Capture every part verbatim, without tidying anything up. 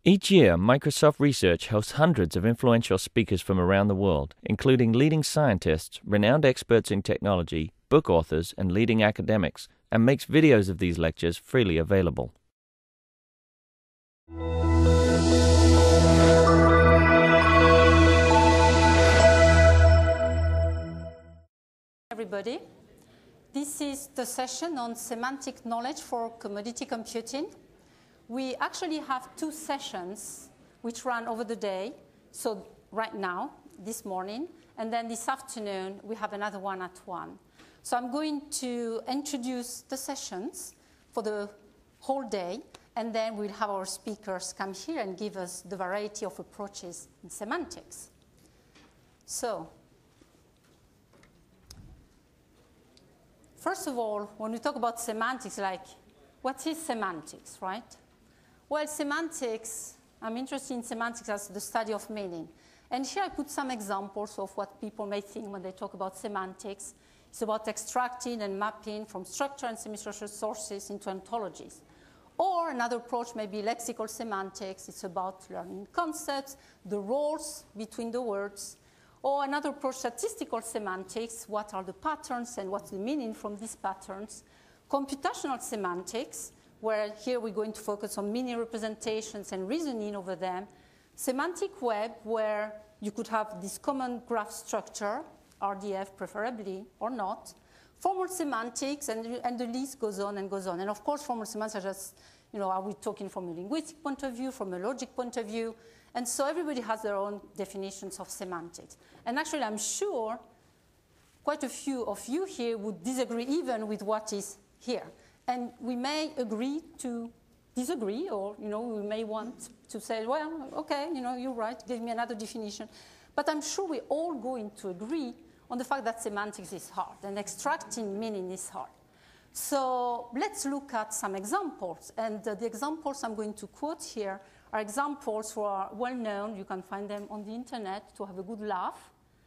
Each year, Microsoft Research hosts hundreds of influential speakers from around the world, including leading scientists, renowned experts in technology, book authors, and leading academics, and makes videos of these lectures freely available. Everybody, this is the session on semantic knowledge for commodity computing. We actually have two sessions which run over the day. So right now, this morning, and then this afternoon, we have another one at one. So I'm going to introduce the sessions for the whole day, and then we'll have our speakers come here and give us the variety of approaches in semantics. So, first of all, when we talk about semantics, like, what is semantics, right? Well, semantics, I'm interested in semantics as the study of meaning. And here I put some examples of what people may think when they talk about semantics. It's about extracting and mapping from structured and semi-structured sources into ontologies. Or another approach may be lexical semantics. It's about learning concepts, the roles between the words. Or another approach, statistical semantics. What are the patterns and what's the meaning from these patterns? Computational semantics, where here we're going to focus on meaning representations and reasoning over them. Semantic web, where you could have this common graph structure, R D F preferably, or not. Formal semantics, and, and the list goes on and goes on. And of course, formal semantics are just, you know, are we talking from a linguistic point of view, from a logic point of view? And so everybody has their own definitions of semantics. And actually, I'm sure quite a few of you here would disagree even with what is here. And we may agree to disagree, or, you know, we may want to say, well, okay, you know, you're right, give me another definition. But I'm sure we're all going to agree on the fact that semantics is hard, and extracting meaning is hard. So let's look at some examples. And uh, the examples I'm going to quote here are examples who are well known. You can find them on the internet to have a good laugh.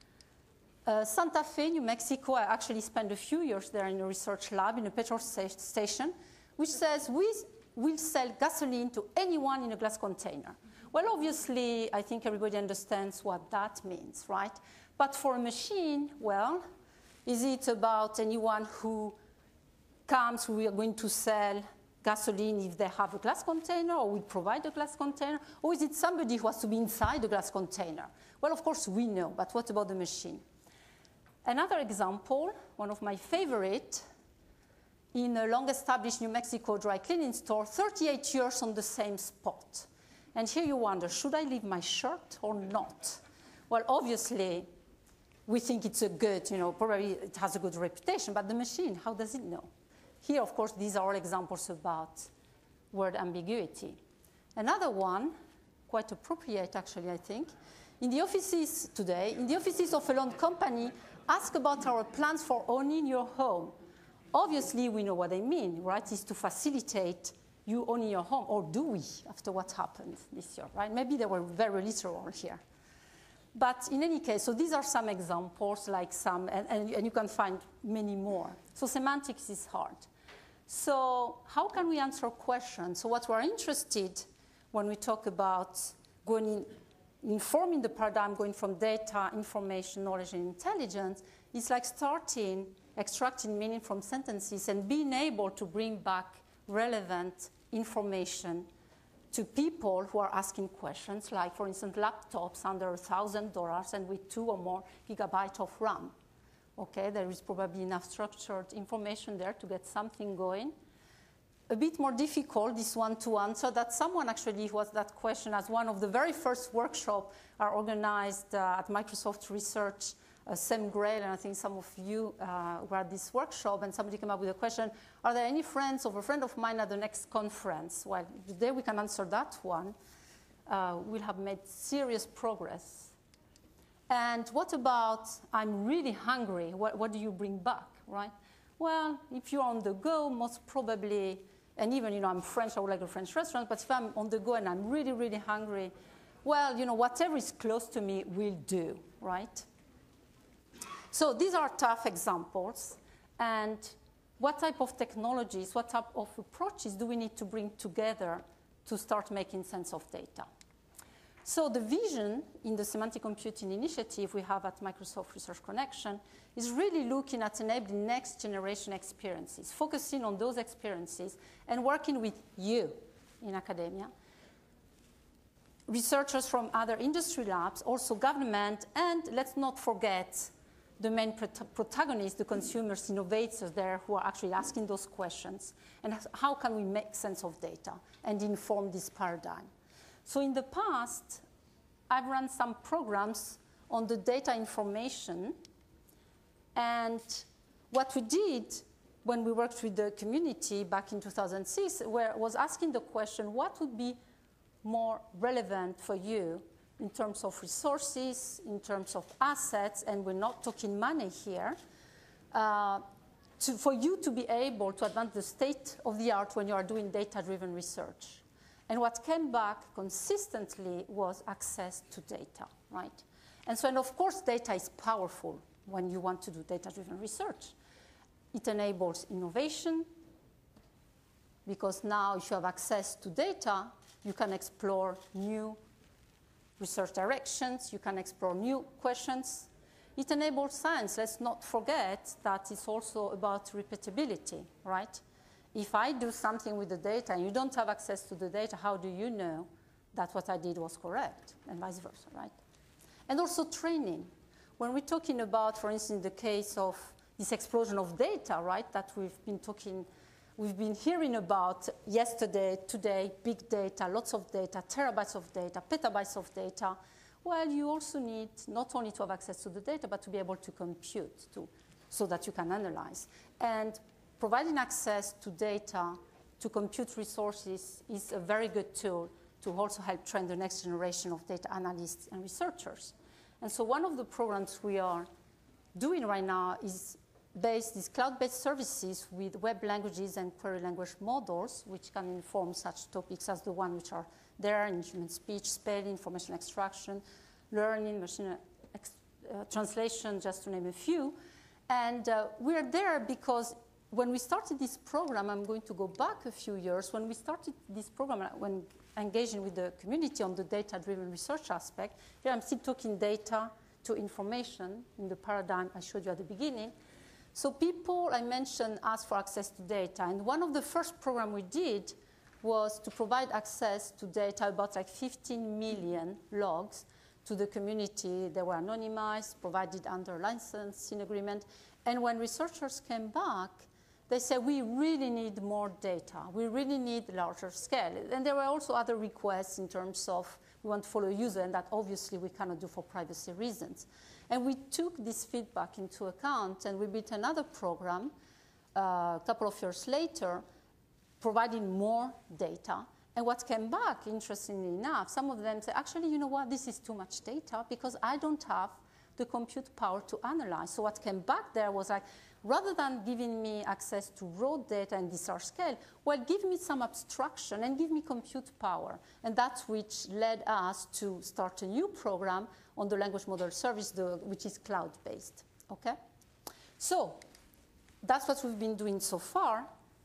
Uh, Santa Fe, New Mexico, I actually spent a few years there in a research lab in a petrol sta station, which says we will sell gasoline to anyone in a glass container. Well, obviously, I think everybody understands what that means, right? But for a machine, well, is it about anyone who comes, who we are going to sell gasoline if they have a glass container, or we provide a glass container? Or is it somebody who has to be inside the glass container? Well, of course, we know, but what about the machine? Another example, one of my favorite, in a long-established New Mexico dry cleaning store, thirty-eight years on the same spot. And here you wonder, should I leave my shirt or not? Well, obviously, we think it's a good, you know, probably it has a good reputation, but the machine, how does it know? Here, of course, these are all examples about word ambiguity. Another one, quite appropriate, actually, I think. In the offices today, in the offices of a loan company, ask about our plans for owning your home. Obviously, we know what they mean, right? Is to facilitate you owning your home, or do we, after what happened this year, right? Maybe they were very literal here. But in any case, so these are some examples, like some, and, and, and you can find many more. So semantics is hard. So how can we answer questions? So what we're interested when we talk about going in, informing the paradigm, going from data, information, knowledge, and intelligence, is like starting, extracting meaning from sentences and being able to bring back relevant information to people who are asking questions, like, for instance, laptops under one thousand dollars and with two or more gigabytes of RAM. Okay, there is probably enough structured information there to get something going. A bit more difficult, this one to answer, that someone actually who asked that question as one of the very first workshops are organized uh, at Microsoft Research, uh, Sam Grail, and I think some of you uh, were at this workshop, and somebody came up with a question, are there any friends of a friend of mine at the next conference? Well, today we can answer that one. Uh, we'll have made serious progress. And what about, I'm really hungry, what, what do you bring back, right? Well, if you're on the go, most probably, and even, you know, I'm French, I would like a French restaurant, but if I'm on the go and I'm really, really hungry, well, you know, whatever is close to me will do, right? So these are tough examples. And what type of technologies, what type of approaches do we need to bring together to start making sense of data. So the vision in the Semantic Computing Initiative we have at Microsoft Research Connection is really looking at enabling next generation experiences, focusing on those experiences and working with you in academia, researchers from other industry labs, also government, and let's not forget the main prot- protagonists, the consumers, innovators there who are actually asking those questions, and how can we make sense of data and inform this paradigm. So in the past, I've run some programs on the data information, and what we did when we worked with the community back in two thousand six where, was asking the question, what would be more relevant for you in terms of resources, in terms of assets, and we're not talking money here, uh, to, for you to be able to advance the state of the art when you are doing data-driven research. And what came back consistently was access to data, right? And so, and of course, data is powerful when you want to do data-driven research. It enables innovation, because now if you have access to data, you can explore new research directions, you can explore new questions. It enables science. Let's not forget that it's also about repeatability, right? If I do something with the data and you don't have access to the data, how do you know that what I did was correct, and vice versa, right? And also training. When we're talking about, for instance, the case of this explosion of data, right, that we've been talking, we've been hearing about yesterday, today, big data, lots of data, terabytes of data, petabytes of data. Well, you also need not only to have access to the data, but to be able to compute to, so that you can analyze. And providing access to data, to compute resources, is a very good tool to also help train the next generation of data analysts and researchers. And so one of the programs we are doing right now is based these cloud-based services with web languages and query language models, which can inform such topics as the one which are there in human speech, spelling, information extraction, learning, machine ex uh, translation, just to name a few. And uh, we're there because when we started this program, I'm going to go back a few years, when we started this program, when engaging with the community on the data-driven research aspect, here I'm still talking data to information in the paradigm I showed you at the beginning. So people, I mentioned, asked for access to data. And one of the first programs we did was to provide access to data, about like fifteen million logs, to the community. They were anonymized, provided under licensing agreement. And when researchers came back, they said, we really need more data. We really need larger scale. And there were also other requests in terms of, we want to follow a user, and that obviously we cannot do for privacy reasons. And we took this feedback into account, and we built another program uh, a couple of years later, providing more data. And what came back, interestingly enough, some of them said, actually, you know what, this is too much data because I don't have the compute power to analyze. So what came back there was like, rather than giving me access to raw data and this large scale, well, give me some abstraction and give me compute power. And that's which led us to start a new program on the language model service, the, which is cloud-based, okay? So that's what we've been doing so far.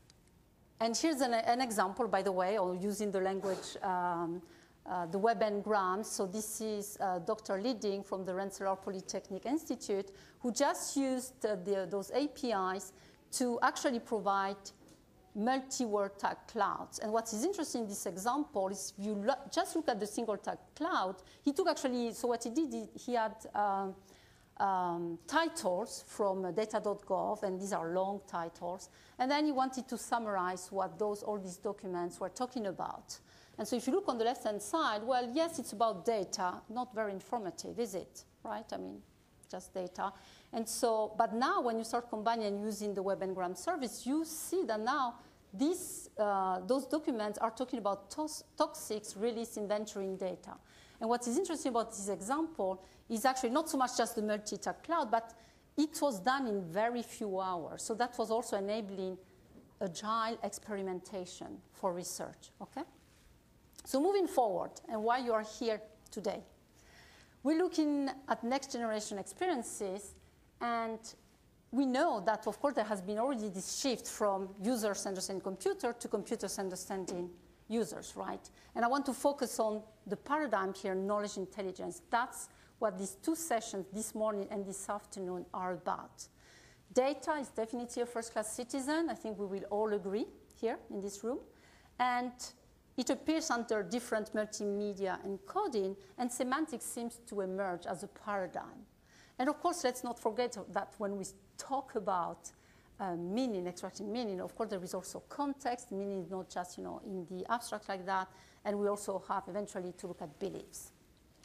And here's an, an example, by the way, of using the language, um, uh, the web n-grams. So this is uh, Doctor Lidding from the Rensselaer Polytechnic Institute, who just used uh, the, those A P Is to actually provide multi-word tag clouds. And what is interesting in this example is if you lo just look at the single tag cloud, he took actually, so what he did, he, he had um, um, titles from uh, data dot gov, and these are long titles. And then he wanted to summarize what those, all these documents were talking about. And so if you look on the left-hand side, well, yes, it's about data, not very informative, is it? Right? I mean, just data. And so, but now when you start combining and using the web n-gram service, you see that now these, uh, those documents are talking about toxic release inventorying data. And what is interesting about this example is actually not so much just the multi-tag cloud, but it was done in very few hours. So that was also enabling agile experimentation for research, okay? So moving forward, and why you are here today, we're looking at next generation experiences, and we know that, of course, there has been already this shift from users understanding computer to computers understanding users, right? And I want to focus on the paradigm here, knowledge intelligence. That's what these two sessions, this morning and this afternoon, are about. Data is definitely a first-class citizen. I think we will all agree here in this room. And it appears under different multimedia encoding, and semantics seems to emerge as a paradigm. And of course, let's not forget that when we talk about uh, meaning, extracting meaning, of course, there is also context. Meaning is not just, you know, in the abstract like that. And we also have eventually to look at beliefs.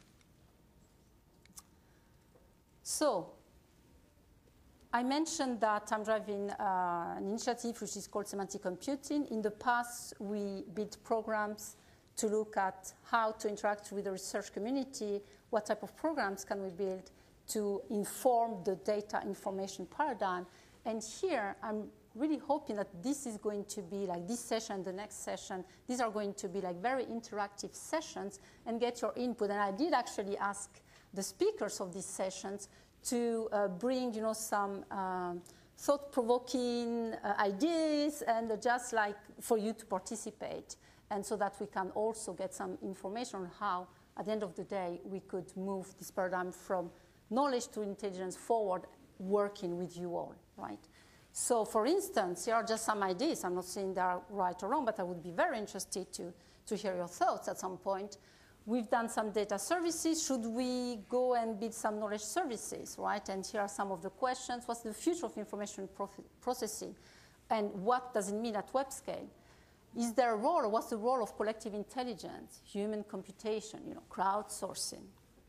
So I mentioned that I'm driving uh, an initiative which is called semantic computing. In the past, we built programs to look at how to interact with the research community, what type of programs can we build to inform the data information paradigm. And here, I'm really hoping that this is going to be like this session, the next session, these are going to be like very interactive sessions and get your input. And I did actually ask the speakers of these sessions to uh, bring, you know, some um, thought-provoking uh, ideas and uh, just like for you to participate, and so that we can also get some information on how, at the end of the day, we could move this paradigm from knowledge to intelligence forward, working with you all, right? So, for instance, here are just some ideas. I'm not saying they are right or wrong, but I would be very interested to, to hear your thoughts at some point. We've done some data services. Should we go and build some knowledge services, right? And here are some of the questions. What's the future of information processing? And what does it mean at web scale? Is there a role, or what's the role of collective intelligence, human computation, you know, crowdsourcing?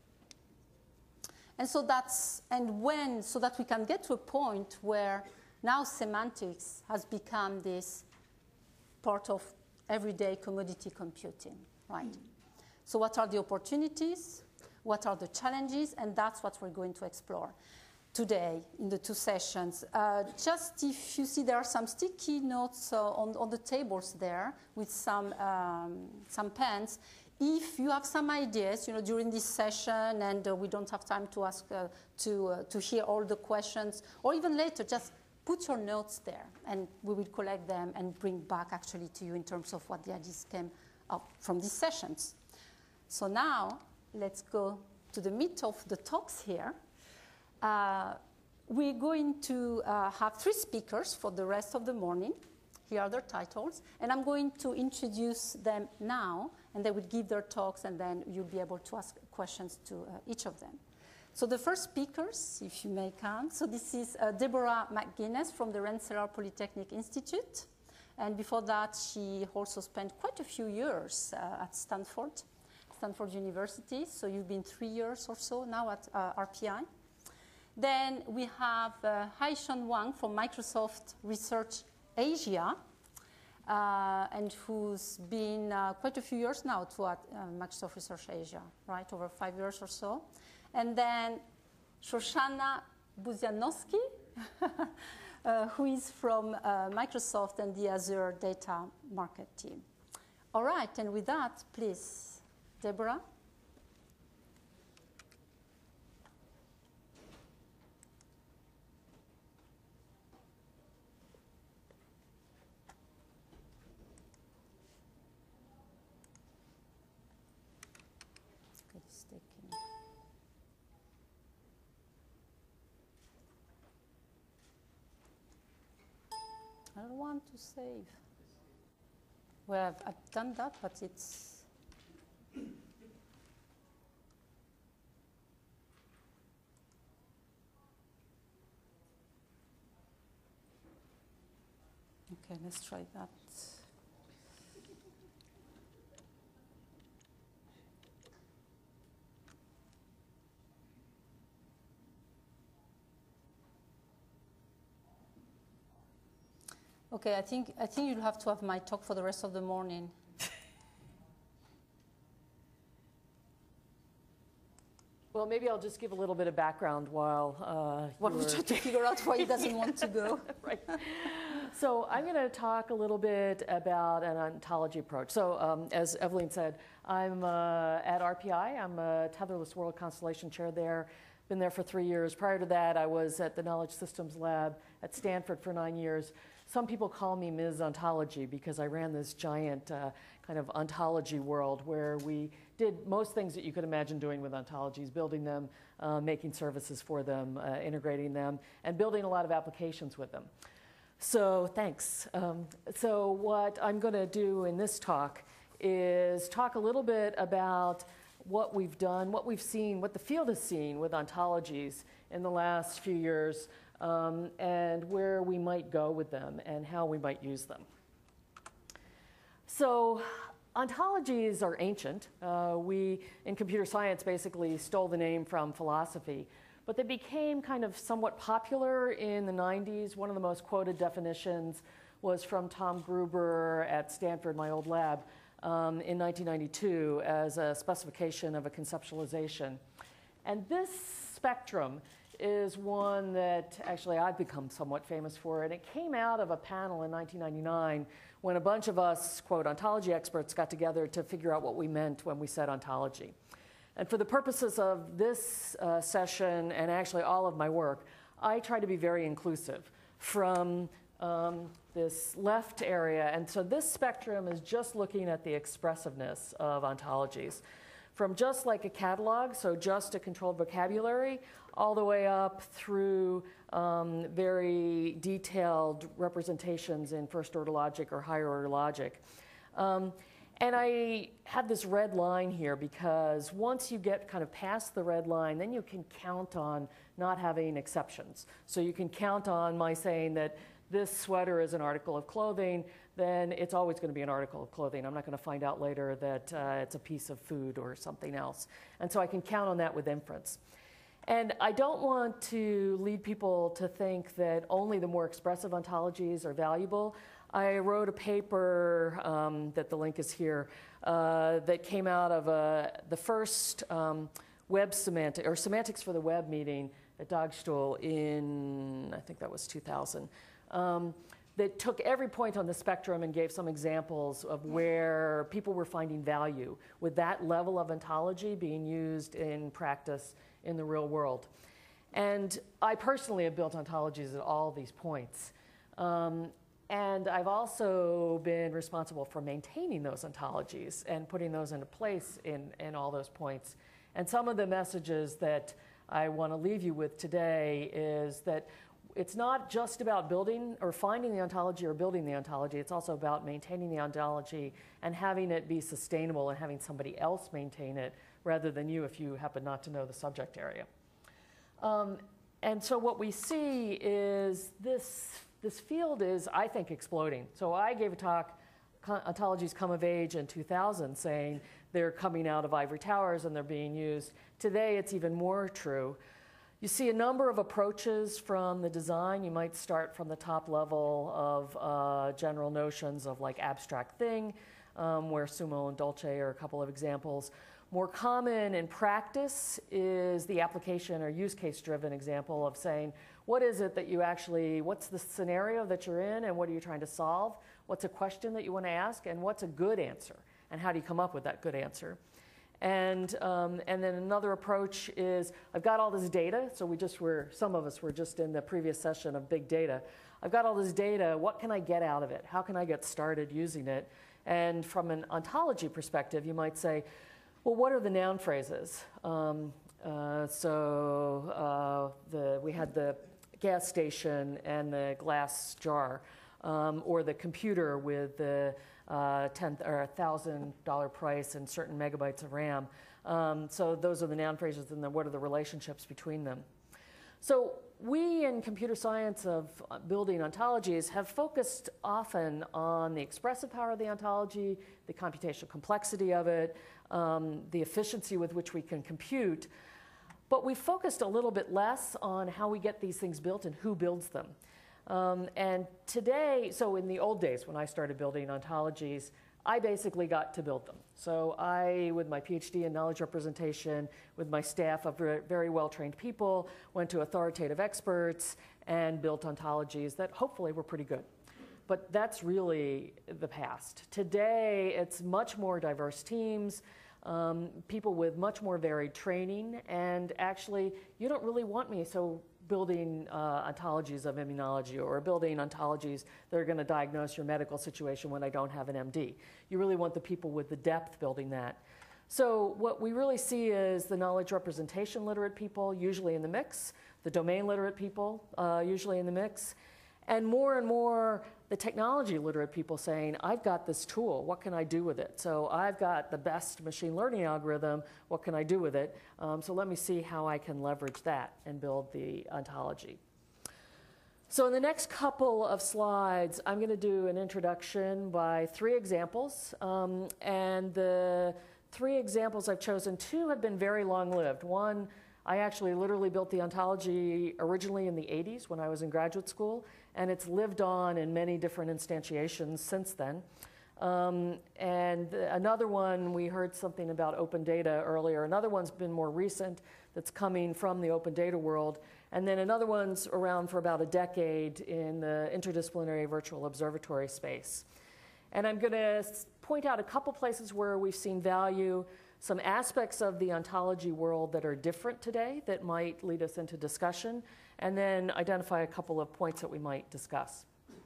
And so that's, and when, so that we can get to a point where now semantics has become this part of everyday commodity computing, right? So what are the opportunities? What are the challenges? And that's what we're going to explore today in the two sessions. Uh, just if you see, there are some sticky notes uh, on, on the tables there with some, um, some pens. If you have some ideas, you know, during this session, and uh, we don't have time to ask, uh, to, uh, to hear all the questions, or even later, just put your notes there, and we will collect them and bring back actually to you in terms of what the ideas came up from these sessions. So now, let's go to the meat of the talks here. Uh, we're going to uh, have three speakers for the rest of the morning. Here are their titles. And I'm going to introduce them now, and they will give their talks, and then you'll be able to ask questions to uh, each of them. So the first speakers, if you may count. So this is uh, Deborah McGuinness from the Rensselaer Polytechnic Institute. And before that, she also spent quite a few years uh, at Stanford. Stanford University, so you've been three years or so now at uh, R P I. Then we have uh, Haishan Wang from Microsoft Research Asia, uh, and who's been uh, quite a few years now to at uh, Microsoft Research Asia, right, over five years or so. And then Shoshana Buzianowski, uh, who is from uh, Microsoft and the Azure Data Market team. All right, and with that, please, Deborah. It's taking. I don't want to save. Well, I've, I've done that, but it's. Okay, let's try that. Okay, I think I think you'll have to have my talk for the rest of the morning. Well, maybe I'll just give a little bit of background while uh, While we try to figure out why he doesn't want to go. Right. So I'm going to talk a little bit about an ontology approach. So um, as Evelyn said, I'm uh, at R P I. I'm a Tetherless World Constellation Chair there. Been there for three years. Prior to that, I was at the Knowledge Systems Lab at Stanford for nine years. Some people call me Miz Ontology because I ran this giant uh, kind of ontology world where we did most things that you could imagine doing with ontologies, building them, uh, making services for them, uh, integrating them, and building a lot of applications with them. So thanks. Um, so what I'm going to do in this talk is talk a little bit about what we've done, what we've seen, what the field has seen with ontologies in the last few years, um, and where we might go with them and how we might use them. So ontologies are ancient. Uh, we, in computer science, basically stole the name from philosophy. But they became kind of somewhat popular in the nineties. One of the most quoted definitions was from Tom Gruber at Stanford, my old lab, um, in nineteen ninety-two as a specification of a conceptualization. And this spectrum is one that actually I've become somewhat famous for. And it came out of a panel in nineteen ninety-nine when a bunch of us, quote, ontology experts got together to figure out what we meant when we said ontology. And for the purposes of this uh, session and actually all of my work, I try to be very inclusive from um, this left area. And so this spectrum is just looking at the expressiveness of ontologies. From just like a catalog, so just a controlled vocabulary, all the way up through um, very detailed representations in first order logic or higher order logic. Um, and I have this red line here because once you get kind of past the red line, then you can count on not having exceptions. So you can count on my saying that this sweater is an article of clothing, then it's always going to be an article of clothing. I'm not going to find out later that uh, it's a piece of food or something else. And so I can count on that with inference. And I don't want to lead people to think that only the more expressive ontologies are valuable. I wrote a paper um, that the link is here uh, that came out of uh, the first um, web semantic or semantics for the web meeting at Dagstuhl in, I think that was two thousand. Um, that took every point on the spectrum and gave some examples of where people were finding value with that level of ontology being used in practice in the real world. And I personally have built ontologies at all these points. Um, and I've also been responsible for maintaining those ontologies and putting those into place in, in all those points. And some of the messages that I want to leave you with today is that it's not just about building or finding the ontology or building the ontology. It's also about maintaining the ontology and having it be sustainable and having somebody else maintain it rather than you if you happen not to know the subject area. Um, and so what we see is this, this field is, I think, exploding. So I gave a talk, Ontologies Come of Age in two thousand, saying they're coming out of ivory towers and they're being used. Today it's even more true. You see a number of approaches from the design. You might start from the top level of uh, general notions of like abstract thing, um, where Sumo and Dolce are a couple of examples. More common in practice is the application or use case driven example of saying, what is it that you actually, what's the scenario that you're in and what are you trying to solve? What's a question that you want to ask and what's a good answer? And how do you come up with that good answer? And, um, and then another approach is, I've got all this data, so we just were, some of us were just in the previous session of big data. I've got all this data, what can I get out of it? How can I get started using it? And from an ontology perspective, you might say, well, what are the noun phrases? Um, uh, so uh, the, we had the gas station and the glass jar, um, or the computer with the Uh, ten or a thousand dollar price and certain megabytes of RAM. Um, so those are the noun phrases, and then what are the relationships between them? So we in computer science of building ontologies have focused often on the expressive power of the ontology, the computational complexity of it, um, the efficiency with which we can compute, but we focused a little bit less on how we get these things built and who builds them. Um, and today, so in the old days when I started building ontologies, I basically got to build them. So I, with my PhD in knowledge representation, with my staff of very well-trained people, went to authoritative experts and built ontologies that hopefully were pretty good. But that's really the past. Today, it's much more diverse teams, um, people with much more varied training, and actually, you don't really want me so building uh, ontologies of immunology or building ontologies that are going to diagnose your medical situation when I don't have an M D. You really want the people with the depth building that. So what we really see is the knowledge representation literate people, usually in the mix, the domain literate people, uh, usually in the mix, and more and more the technology literate people saying, I've got this tool, what can I do with it? So I've got the best machine learning algorithm, what can I do with it? Um, so let me see how I can leverage that and build the ontology. So in the next couple of slides, I'm going to do an introduction by three examples. Um, and the three examples I've chosen, two have been very long-lived. One, I actually literally built the ontology originally in the eighties when I was in graduate school, and it's lived on in many different instantiations since then. Um, and another one, we heard something about open data earlier. Another one's been more recent that's coming from the open data world. And then another one's around for about a decade in the interdisciplinary virtual observatory space. And I'm going to point out a couple places where we've seen value, some aspects of the ontology world that are different today that might lead us into discussion, and then identify a couple of points that we might discuss.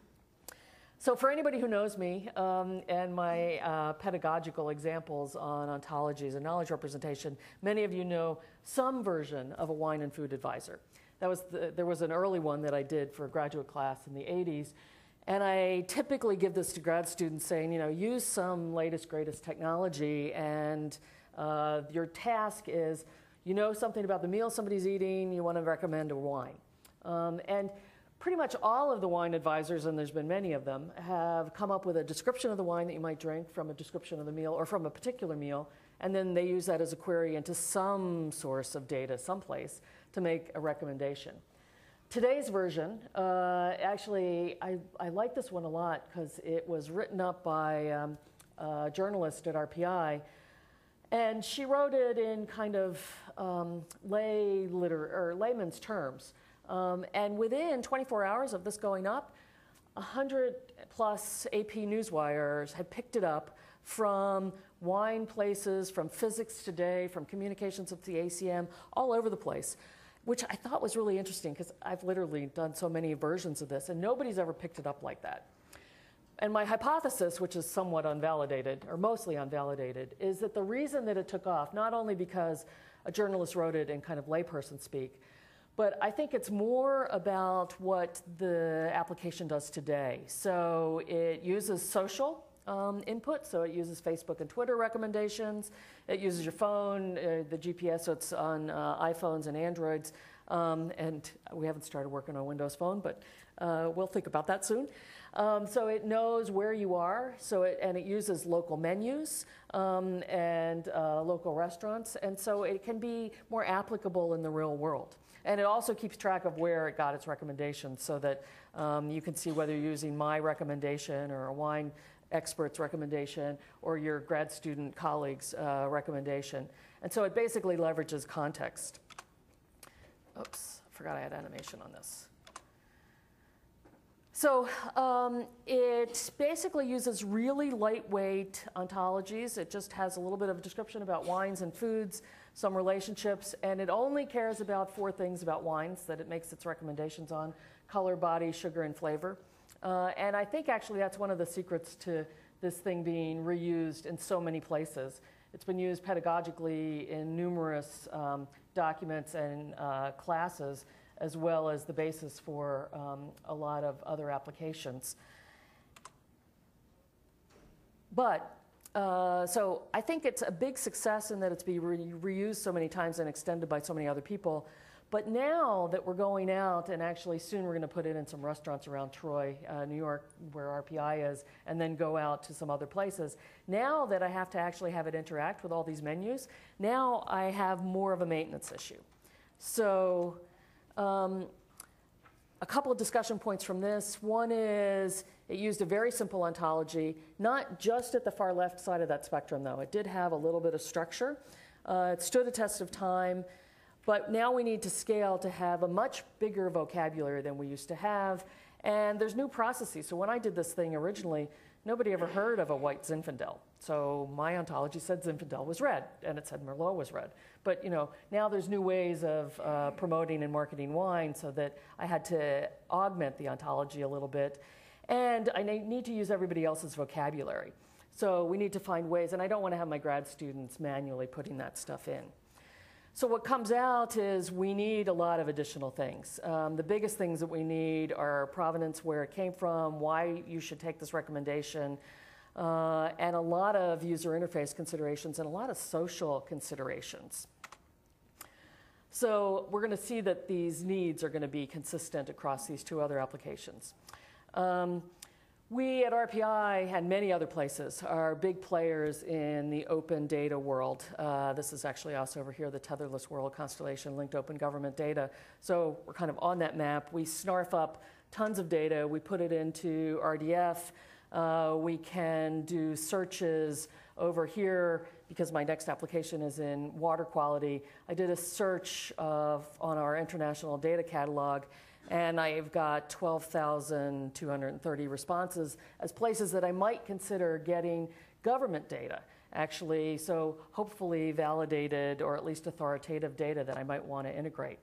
So for anybody who knows me um, and my uh, pedagogical examples on ontologies and knowledge representation, many of you know some version of a wine and food advisor. That was the, there was an early one that I did for a graduate class in the eighties. And I typically give this to grad students saying, you know, use some latest, greatest technology, and uh, your task is, you know something about the meal somebody's eating, you want to recommend a wine. Um, and pretty much all of the wine advisors, and there's been many of them, have come up with a description of the wine that you might drink from a description of the meal or from a particular meal, and then they use that as a query into some source of data someplace to make a recommendation. Today's version, uh, actually, I, I like this one a lot because it was written up by um, a journalist at R P I, and she wrote it in kind of um, lay liter or layman's terms. Um, and within twenty-four hours of this going up, one hundred plus A P newswires had picked it up from wine places, from Physics Today, from Communications at the A C M, all over the place, which I thought was really interesting because I've literally done so many versions of this, and nobody's ever picked it up like that. And my hypothesis, which is somewhat unvalidated, or mostly unvalidated, is that the reason that it took off, not only because a journalist wrote it in kind of layperson speak, but I think it's more about what the application does today. So it uses social um, input, so it uses Facebook and Twitter recommendations. It uses your phone, uh, the G P S, so it's on uh, iPhones and Androids. Um, and we haven't started working on Windows Phone, but uh, we'll think about that soon. Um, so it knows where you are, so it, and it uses local menus um, and uh, local restaurants, and so it can be more applicable in the real world. And it also keeps track of where it got its recommendations so that um, you can see whether you're using my recommendation or a wine expert's recommendation or your grad student colleague's uh, recommendation. And so it basically leverages context. Oops, I forgot I had animation on this. So um, it basically uses really lightweight ontologies. It just has a little bit of a description about wines and foods, some relationships, and it only cares about four things about wines that it makes its recommendations on: color, body, sugar, and flavor. Uh, and I think actually that's one of the secrets to this thing being reused in so many places. It's been used pedagogically in numerous um, documents and uh, classes, as well as the basis for um, a lot of other applications. But, uh, so I think it's a big success in that it's been re reused so many times and extended by so many other people. But now that we're going out, and actually soon we're going to put it in some restaurants around Troy, uh, New York, where R P I is, and then go out to some other places. Now that I have to actually have it interact with all these menus, now I have more of a maintenance issue. So um, a couple of discussion points from this. One is it used a very simple ontology, not just at the far left side of that spectrum, though. It did have a little bit of structure. Uh, it stood the test of time. But now we need to scale to have a much bigger vocabulary than we used to have. And there's new processes. So when I did this thing originally, nobody ever heard of a white Zinfandel. So my ontology said Zinfandel was red, and it said Merlot was red. But you know, now there's new ways of uh, promoting and marketing wine, so that I had to augment the ontology a little bit. And I need to use everybody else's vocabulary. So we need to find ways, and I don't want to have my grad students manually putting that stuff in. So what comes out is we need a lot of additional things. Um, the biggest things that we need are provenance, where it came from, why you should take this recommendation, uh, and a lot of user interface considerations and a lot of social considerations. So we're going to see that these needs are going to be consistent across these two other applications. Um, We at R P I and many other places are big players in the open data world. Uh, this is actually us over here, the Tetherless World Constellation Linked Open Government Data. So we're kind of on that map. We snarf up tons of data. We put it into R D F. Uh, we can do searches over here because my next application is in water quality. I did a search of, on our international data catalog, and I've got twelve thousand two hundred thirty responses as places that I might consider getting government data, actually, so hopefully validated or at least authoritative data that I might want to integrate.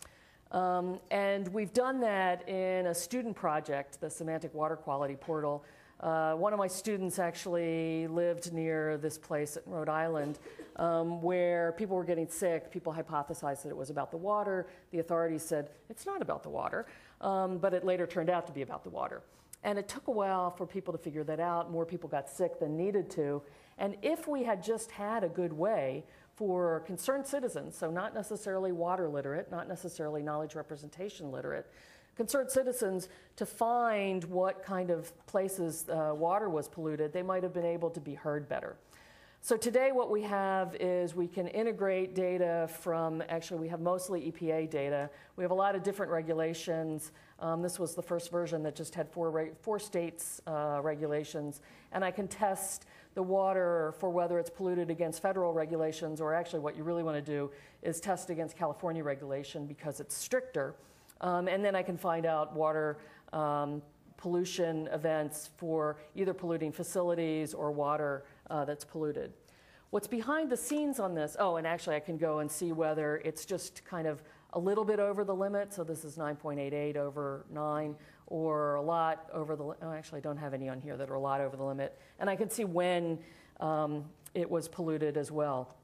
Um, and we've done that in a student project, the Semantic Water Quality Portal. Uh, one of my students actually lived near this place in Rhode Island um, where people were getting sick. People hypothesized that it was about the water. The authorities said, it's not about the water, um, but it later turned out to be about the water. And it took a while for people to figure that out. More people got sick than needed to. And if we had just had a good way for concerned citizens, so not necessarily water literate, not necessarily knowledge representation literate, concerned citizens to find what kind of places uh, water was polluted, they might have been able to be heard better. So today what we have is we can integrate data from, actually we have mostly E P A data. We have a lot of different regulations. Um, this was the first version that just had four, four states uh, regulations. And I can test the water for whether it's polluted against federal regulations, or actually what you really want to do is test against California regulation because it's stricter. Um, and then I can find out water um, pollution events for either polluting facilities or water uh, that's polluted. What's behind the scenes on this, oh, and actually I can go and see whether it's just kind of a little bit over the limit, so this is nine point eight eight over nine, or a lot over the, oh, actually I don't have any on here that are a lot over the limit. And I can see when um, it was polluted as well.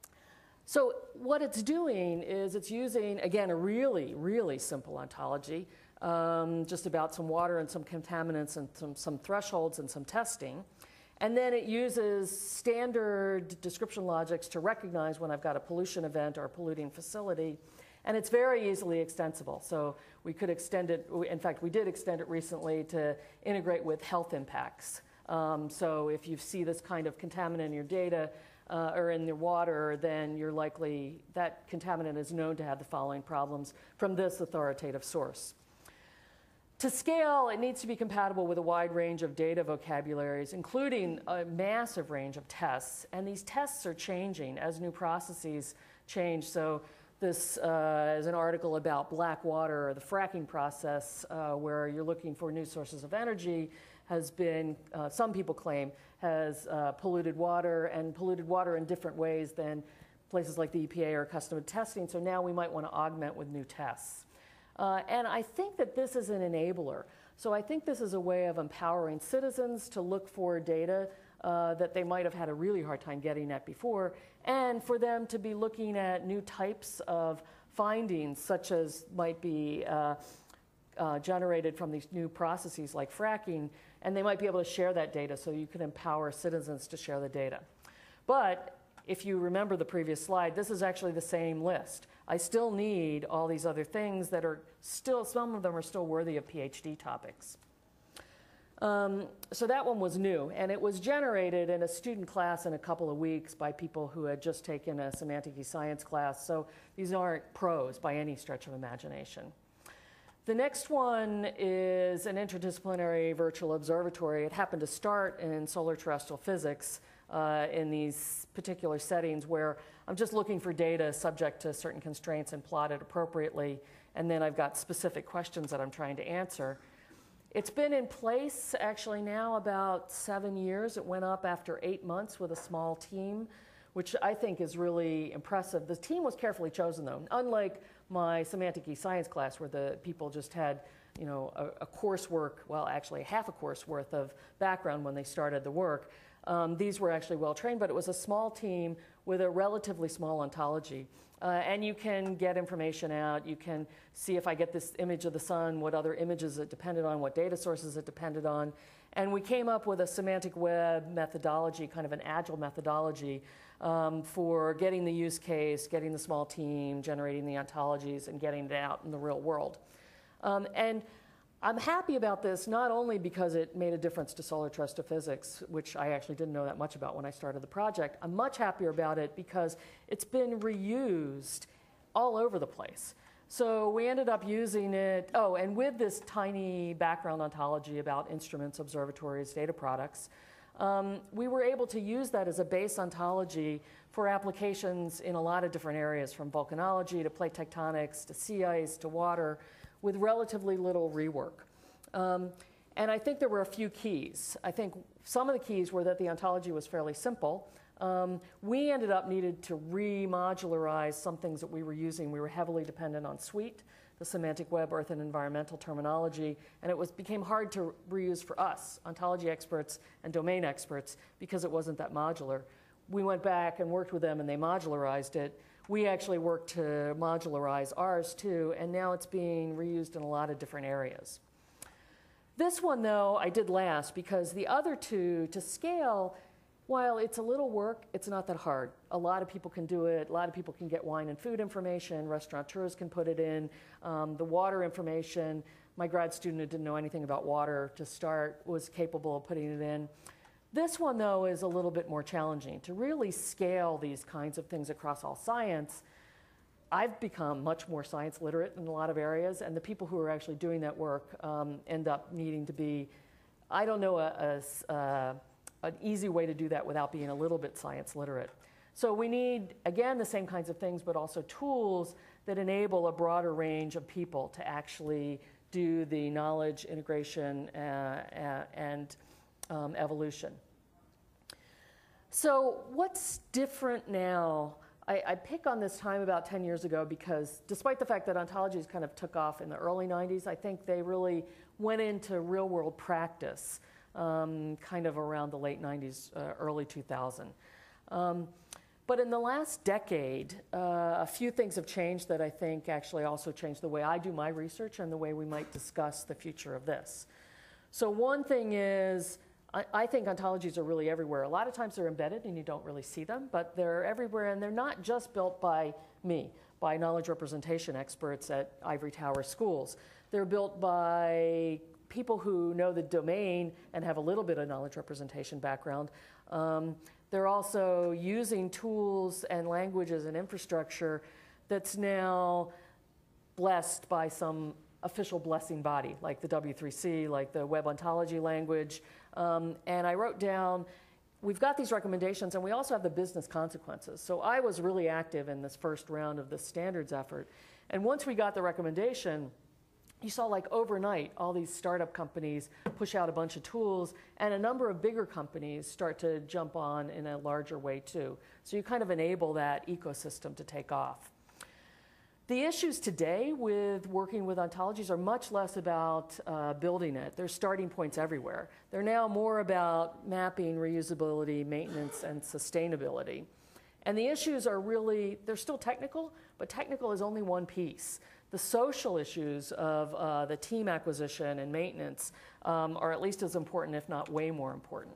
So what it's doing is it's using, again, a really, really simple ontology, um, just about some water and some contaminants and some, some thresholds and some testing. And then it uses standard description logics to recognize when I've got a pollution event or a polluting facility. And it's very easily extensible. So we could extend it, in fact, we did extend it recently to integrate with health impacts. Um, so if you see this kind of contaminant in your data, Uh, or in the water, then you're likely, that contaminant is known to have the following problems from this authoritative source. To scale, it needs to be compatible with a wide range of data vocabularies, including a massive range of tests. And these tests are changing as new processes change. So this uh, is an article about black water, or the fracking process, uh, where you're looking for new sources of energy, has been, uh, some people claim, has uh, polluted water, and polluted water in different ways than places like the E P A are accustomed to testing. So now we might want to augment with new tests. Uh, and I think that this is an enabler. So I think this is a way of empowering citizens to look for data uh, that they might have had a really hard time getting at before, and for them to be looking at new types of findings, such as might be uh, uh, generated from these new processes like fracking, and they might be able to share that data, so you can empower citizens to share the data. But if you remember the previous slide, this is actually the same list. I still need all these other things that are still, some of them are still worthy of PhD topics. Um, so that one was new, and it was generated in a student class in a couple of weeks by people who had just taken a semantic e-science class, so these aren't pros by any stretch of imagination. The next one is an interdisciplinary virtual observatory. It happened to start in solar terrestrial physics uh, in these particular settings where I'm just looking for data subject to certain constraints and plotted appropriately, and then I've got specific questions that I'm trying to answer. It's been in place actually now about seven years. It went up after eight months with a small team, which I think is really impressive. The team was carefully chosen though, unlike my semantic e-science class where the people just had you know, a, a coursework, well actually half a course worth of background when they started the work. Um, these were actually well trained, but it was a small team with a relatively small ontology. Uh, and you can get information out. You can see if I get this image of the sun, what other images it depended on, what data sources it depended on. And we came up with a semantic web methodology, kind of an agile methodology um, for getting the use case, getting the small team, generating the ontologies, and getting it out in the real world. Um, and I'm happy about this not only because it made a difference to solar terrestrial physics, which I actually didn't know that much about when I started the project. I'm much happier about it because it's been reused all over the place. So we ended up using it, oh, and with this tiny background ontology about instruments, observatories, data products, um, we were able to use that as a base ontology for applications in a lot of different areas, from volcanology to plate tectonics to sea ice to water, with relatively little rework. Um, and I think there were a few keys. I think some of the keys were that the ontology was fairly simple. Um, we ended up needed to remodularize some things that we were using. We were heavily dependent on SWEET, the semantic web, earth, and environmental terminology, and it was, became hard to reuse for us, ontology experts and domain experts, because it wasn't that modular. We went back and worked with them and they modularized it. We actually worked to modularize ours too, and now it's being reused in a lot of different areas. This one, though, I did last because the other two, to scale, while it's a little work, it's not that hard. A lot of people can do it. A lot of people can get wine and food information. Restaurateurs can put it in. Um, the water information, my grad student who didn't know anything about water to start was capable of putting it in. This one, though, is a little bit more challenging. To really scale these kinds of things across all science, I've become much more science literate in a lot of areas, and the people who are actually doing that work um, end up needing to be, I don't know, a, a, a, an easy way to do that without being a little bit science literate. So we need, again, the same kinds of things, but also tools that enable a broader range of people to actually do the knowledge integration uh, and Um, evolution. So what's different now? I, I pick on this time about ten years ago because despite the fact that ontologies kind of took off in the early nineties, I think they really went into real world practice um, kind of around the late nineties, uh, early two thousand. Um, but in the last decade, uh, a few things have changed that I think actually also changed the way I do my research and the way we might discuss the future of this. So one thing is, I, I think ontologies are really everywhere. A lot of times they're embedded and you don't really see them, but they're everywhere, and they're not just built by me, by knowledge representation experts at ivory tower schools. They're built by people who know the domain and have a little bit of knowledge representation background. Um, they're also using tools and languages and infrastructure that's now blessed by some official blessing body, like the W three C, like the web ontology language. Um, and I wrote down, we've got these recommendations, and we also have the business consequences. So I was really active in this first round of the standards effort. And once we got the recommendation, you saw like overnight all these startup companies push out a bunch of tools, and a number of bigger companies start to jump on in a larger way too. So you kind of enable that ecosystem to take off. The issues today with working with ontologies are much less about uh, building it. There's starting points everywhere. They're now more about mapping, reusability, maintenance, and sustainability. And the issues are really, they're still technical, but technical is only one piece. The social issues of uh, the team acquisition and maintenance um, are at least as important, if not way more important.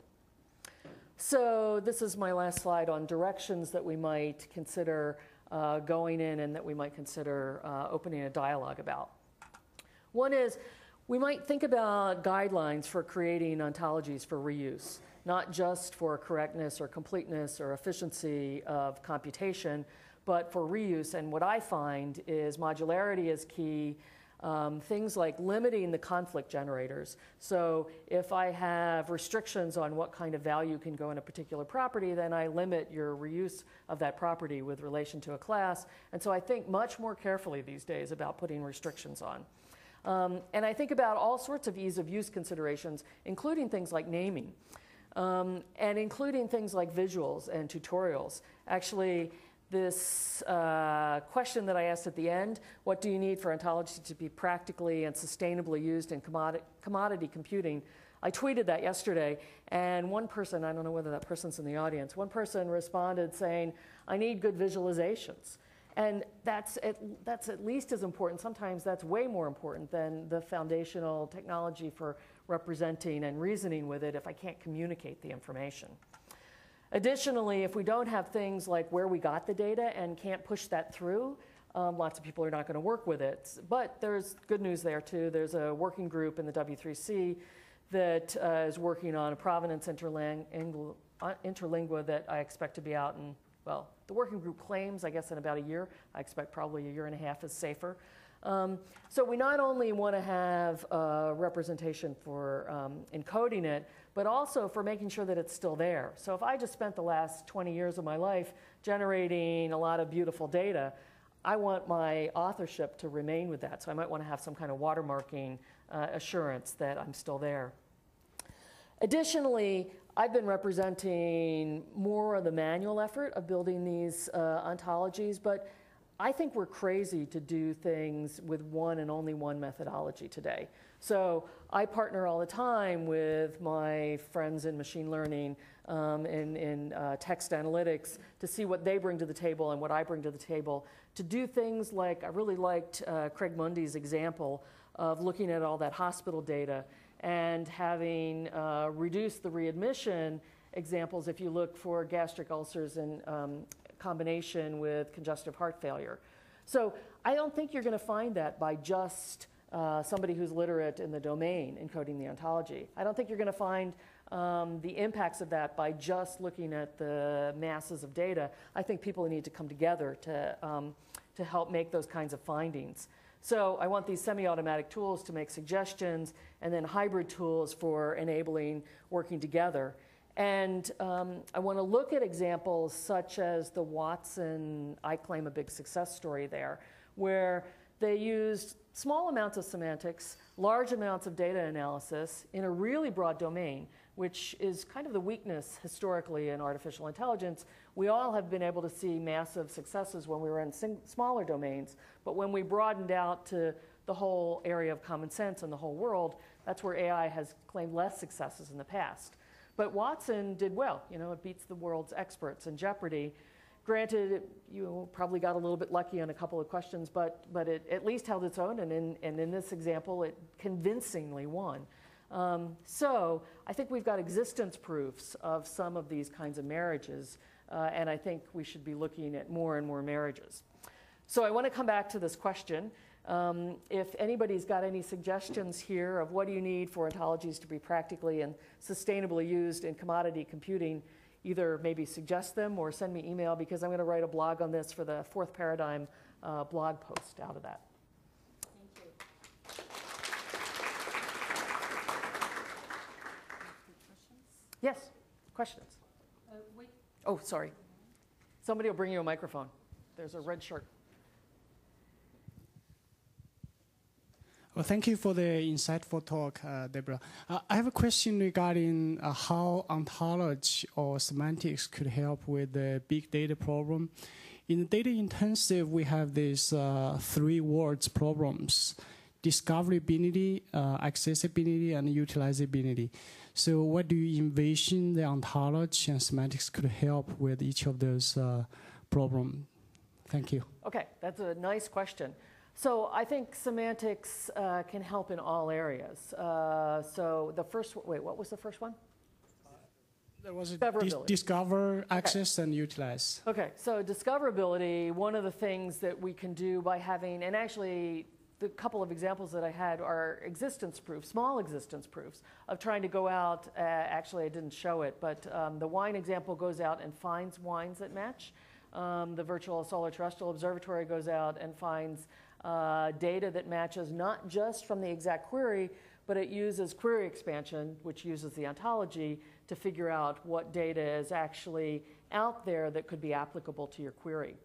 So this is my last slide on directions that we might consider uh, going in and that we might consider uh, opening a dialogue about. One is, we might think about guidelines for creating ontologies for reuse, not just for correctness or completeness or efficiency of computation, but for reuse. And what I find is modularity is key. Um, things like limiting the conflict generators. So if I have restrictions on what kind of value can go in a particular property, then I limit your reuse of that property with relation to a class. And so I think much more carefully these days about putting restrictions on. Um, and I think about all sorts of ease of use considerations, including things like naming, um, and including things like visuals and tutorials. Actually, this uh, question that I asked at the end, what do you need for ontology to be practically and sustainably used in commodity, commodity computing? I tweeted that yesterday, and one person, I don't know whether that person's in the audience, one person responded saying, I need good visualizations. And that's at, that's at least as important, sometimes that's way more important than the foundational technology for representing and reasoning with it if I can't communicate the information. Additionally, if we don't have things like where we got the data and can't push that through, um, lots of people are not going to work with it. But there's good news there too. There's a working group in the W three C that uh, is working on a provenance interling interlingua that I expect to be out in, well, the working group claims, I guess, in about a year. I expect probably a year and a half is safer. Um, so we not only want to have uh, representation for um, encoding it, but also for making sure that it's still there. So if I just spent the last twenty years of my life generating a lot of beautiful data, I want my authorship to remain with that. So I might want to have some kind of watermarking uh, assurance that I'm still there. Additionally, I've been representing more of the manual effort of building these uh, ontologies, but I think we're crazy to do things with one and only one methodology today. So I partner all the time with my friends in machine learning, um, in, in uh, text analytics, to see what they bring to the table and what I bring to the table, to do things like, I really liked uh, Craig Mundy's example of looking at all that hospital data and having uh, reduced the readmission examples if you look for gastric ulcers in um, combination with congestive heart failure. So I don't think you're going to find that by just uh, somebody who's literate in the domain encoding the ontology. I don't think you're going to find um, the impacts of that by just looking at the masses of data. I think people need to come together to, um, to help make those kinds of findings. So I want these semi-automatic tools to make suggestions, and then hybrid tools for enabling working together. And um, I want to look at examples such as the Watson, I claim a big success story there, where they used small amounts of semantics, large amounts of data analysis in a really broad domain, which is kind of the weakness historically in artificial intelligence. We all have been able to see massive successes when we were in smaller domains, but when we broadened out to the whole area of common sense and the whole world, that's where A I has claimed less successes in the past. But Watson did well. You know, it beats the world's experts in Jeopardy. Granted, it, you probably got a little bit lucky on a couple of questions, but, but it at least held its own, and in, and in this example, it convincingly won. Um, so I think we've got existence proofs of some of these kinds of marriages, uh, and I think we should be looking at more and more marriages. So I want to come back to this question. Um, if anybody's got any suggestions here of what do you need for ontologies to be practically and sustainably used in commodity computing, either maybe suggest them or send me email, because I'm going to write a blog on this for the Fourth Paradigm uh, blog post out of that. Thank you. Yes, questions? Uh, wait. Oh, sorry. Somebody will bring you a microphone. There's a red shirt. Well, thank you for the insightful talk, uh, Deborah. Uh, I have a question regarding uh, how ontology or semantics could help with the big data problem. In the data intensive, we have these uh, three words problems: discoverability, uh, accessibility, and utilizability. So what do you envision the ontology and semantics could help with each of those uh, problems? Thank you. Okay, that's a nice question. So I think semantics uh, can help in all areas. Uh, so the first, wait, what was the first one? There was a dis discover, access, okay. and utilize. Okay, so discoverability, one of the things that we can do by having, and actually the couple of examples that I had are existence proofs, small existence proofs of trying to go out, uh, actually I didn't show it, but um, the wine example goes out and finds wines that match. Um, the Virtual Solar Terrestrial Observatory goes out and finds Uh, data that matches not just from the exact query, but it uses query expansion, which uses the ontology, to figure out what data is actually out there that could be applicable to your query.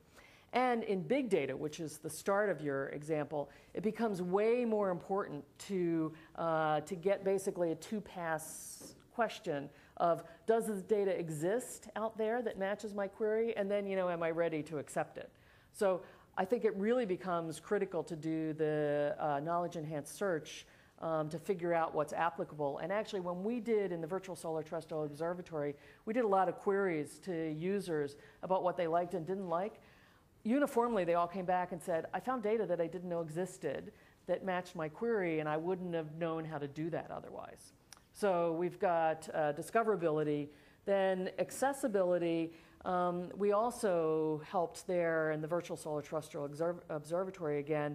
And in big data, which is the start of your example, it becomes way more important to, uh, to get basically a two-pass question of, does this data exist out there that matches my query? And then, you know, am I ready to accept it? So I think it really becomes critical to do the uh, knowledge-enhanced search um, to figure out what's applicable. And actually, when we did in the Virtual Solar Terrestrial Observatory, we did a lot of queries to users about what they liked and didn't like. Uniformly, they all came back and said, I found data that I didn't know existed that matched my query, and I wouldn't have known how to do that otherwise. So we've got uh, discoverability, then accessibility. Um, we also helped there in the Virtual Solar Terrestrial Observ- Observatory again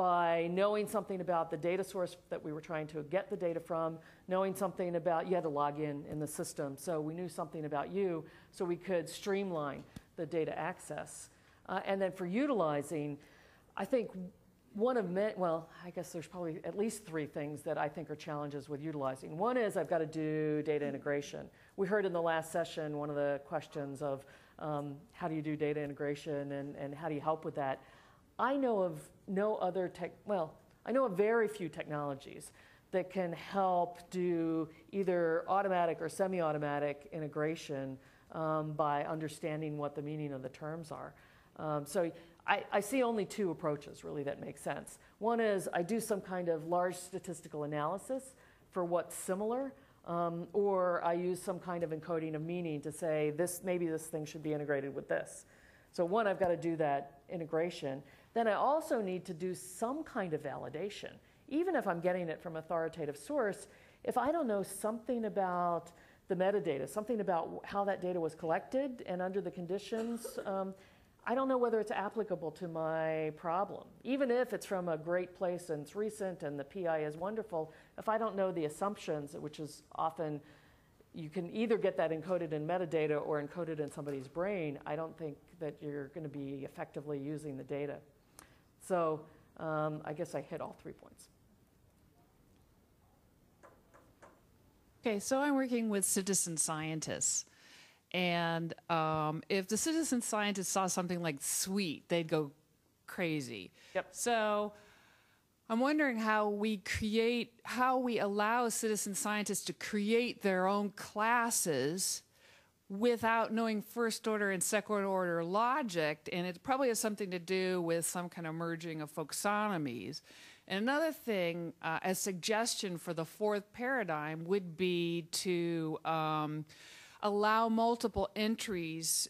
by knowing something about the data source that we were trying to get the data from, knowing something about, you had to log in in the system, so we knew something about you, so we could streamline the data access. Uh, and then for utilizing, I think one of many, well, I guess there's probably at least three things that I think are challenges with utilizing. One is I've got to do data integration. We heard in the last session one of the questions of um, how do you do data integration and, and how do you help with that? I know of no other tech, well, I know of very few technologies that can help do either automatic or semi-automatic integration um, by understanding what the meaning of the terms are. Um, so I, I see only two approaches really that make sense. One is I do some kind of large statistical analysis for what's similar, um, or I use some kind of encoding of meaning to say this, maybe this thing should be integrated with this. So one, I've got to do that integration. Then I also need to do some kind of validation. Even if I'm getting it from authoritative source, if I don't know something about the metadata, something about how that data was collected and under the conditions, um, I don't know whether it's applicable to my problem. Even if it's from a great place and it's recent and the P I is wonderful, if I don't know the assumptions, which is often, you can either get that encoded in metadata or encoded in somebody's brain, I don't think that you're going to be effectively using the data. So um, I guess I hit all three points. Okay, so I'm working with citizen scientists. And um, if the citizen scientists saw something like sweet, they'd go crazy. Yep. So I'm wondering how we create, how we allow citizen scientists to create their own classes without knowing first order and second order logic. And it probably has something to do with some kind of merging of folksonomies. And another thing, uh, a suggestion for the fourth paradigm would be to um, allow multiple entries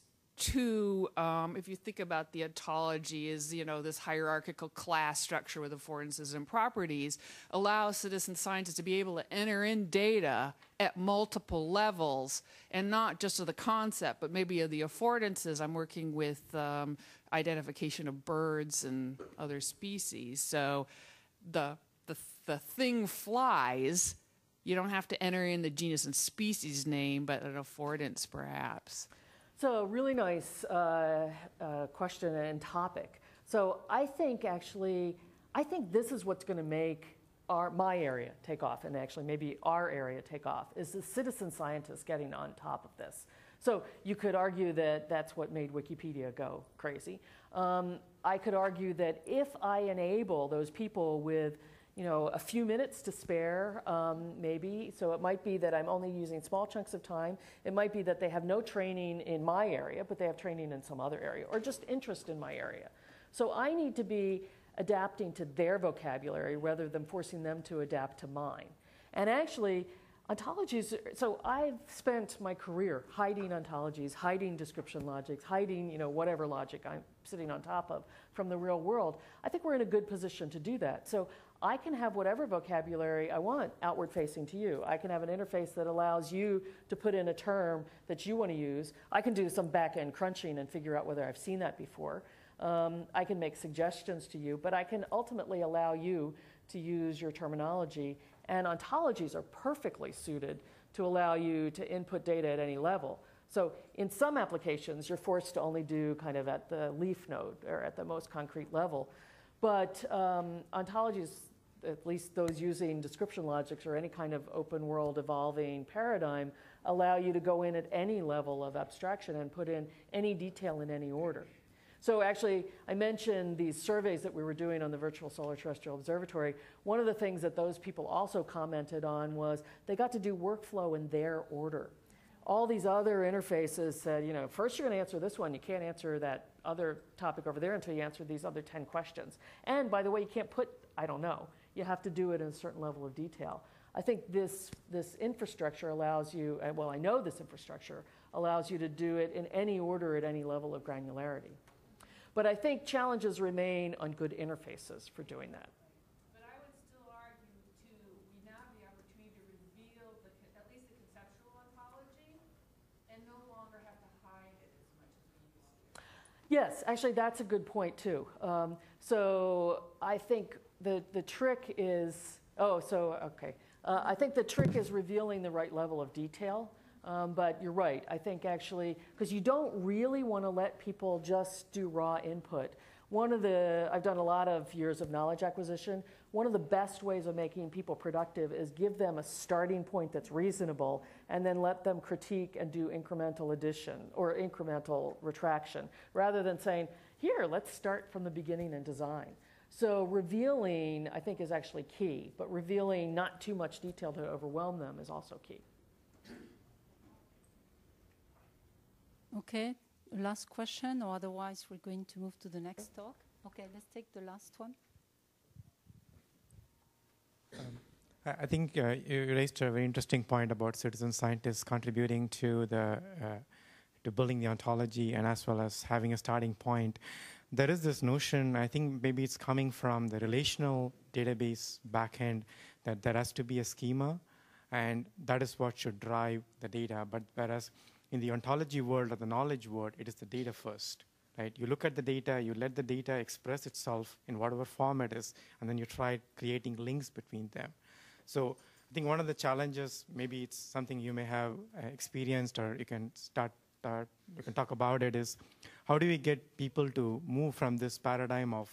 to, um, if you think about the ontology as, you know, this hierarchical class structure with affordances and properties, allow citizen scientists to be able to enter in data at multiple levels, and not just of the concept, but maybe of the affordances. I'm working with um, identification of birds and other species. So the, the, the thing flies. You don't have to enter in the genus and species name, but an affordance perhaps. So really nice uh, uh, question and topic. So I think actually, I think this is what's going to make our, my area take off, and actually maybe our area take off, is the citizen scientists getting on top of this. So you could argue that that's what made Wikipedia go crazy. Um, I could argue that if I enable those people with you know, a few minutes to spare, um, maybe. So it might be that I'm only using small chunks of time. It might be that they have no training in my area, but they have training in some other area, or just interest in my area. So I need to be adapting to their vocabulary rather than forcing them to adapt to mine. And actually, ontologies, so I've spent my career hiding ontologies, hiding description logics, hiding, you know, whatever logic I'm sitting on top of from the real world. I think we're in a good position to do that. So I can have whatever vocabulary I want outward facing to you. I can have an interface that allows you to put in a term that you want to use. I can do some back-end crunching and figure out whether I've seen that before. Um, I can make suggestions to you, but I can ultimately allow you to use your terminology. And ontologies are perfectly suited to allow you to input data at any level. So in some applications, you're forced to only do kind of at the leaf node or at the most concrete level. But um, ontologies, at least those using description logics or any kind of open world evolving paradigm, allow you to go in at any level of abstraction and put in any detail in any order. So actually, I mentioned these surveys that we were doing on the Virtual Solar Terrestrial Observatory. One of the things that those people also commented on was they got to do workflow in their order. All these other interfaces said, you know, first you're going to answer this one. You can't answer that other topic over there until you answer these other ten questions. And by the way, you can't put, I don't know. You have to do it in a certain level of detail. I think this, this infrastructure allows you, and well, I know this infrastructure allows you to do it in any order at any level of granularity. But I think challenges remain on good interfaces for doing that. But I would still argue, too, we now have the opportunity to reveal the, at least the conceptual ontology and no longer have to hide it as much as we used to. Yes, actually, that's a good point, too. Um, so I think the, the trick is, oh, so, okay. Uh, I think the trick is revealing the right level of detail. Um, but you're right. I think actually, because you don't really want to let people just do raw input. One of the, I've done a lot of years of knowledge acquisition. One of the best ways of making people productive is give them a starting point that's reasonable and then let them critique and do incremental addition or incremental retraction rather than saying, here, let's start from the beginning and design. So revealing, I think, is actually key, but revealing not too much detail to overwhelm them is also key. Okay, last question, or otherwise we're going to move to the next talk. Okay, let's take the last one. Um, I think uh, you raised a very interesting point about citizen scientists contributing to the uh, to building the ontology and as well as having a starting point. There is this notion, I think maybe it's coming from the relational database backend, that there has to be a schema, and that is what should drive the data. But whereas in the ontology world or the knowledge world, it is the data first, right? You look at the data, you let the data express itself in whatever form it is, and then you try creating links between them. So I think one of the challenges, maybe it's something you may have uh, experienced or you can start, uh, you can talk about it, is how do we get people to move from this paradigm of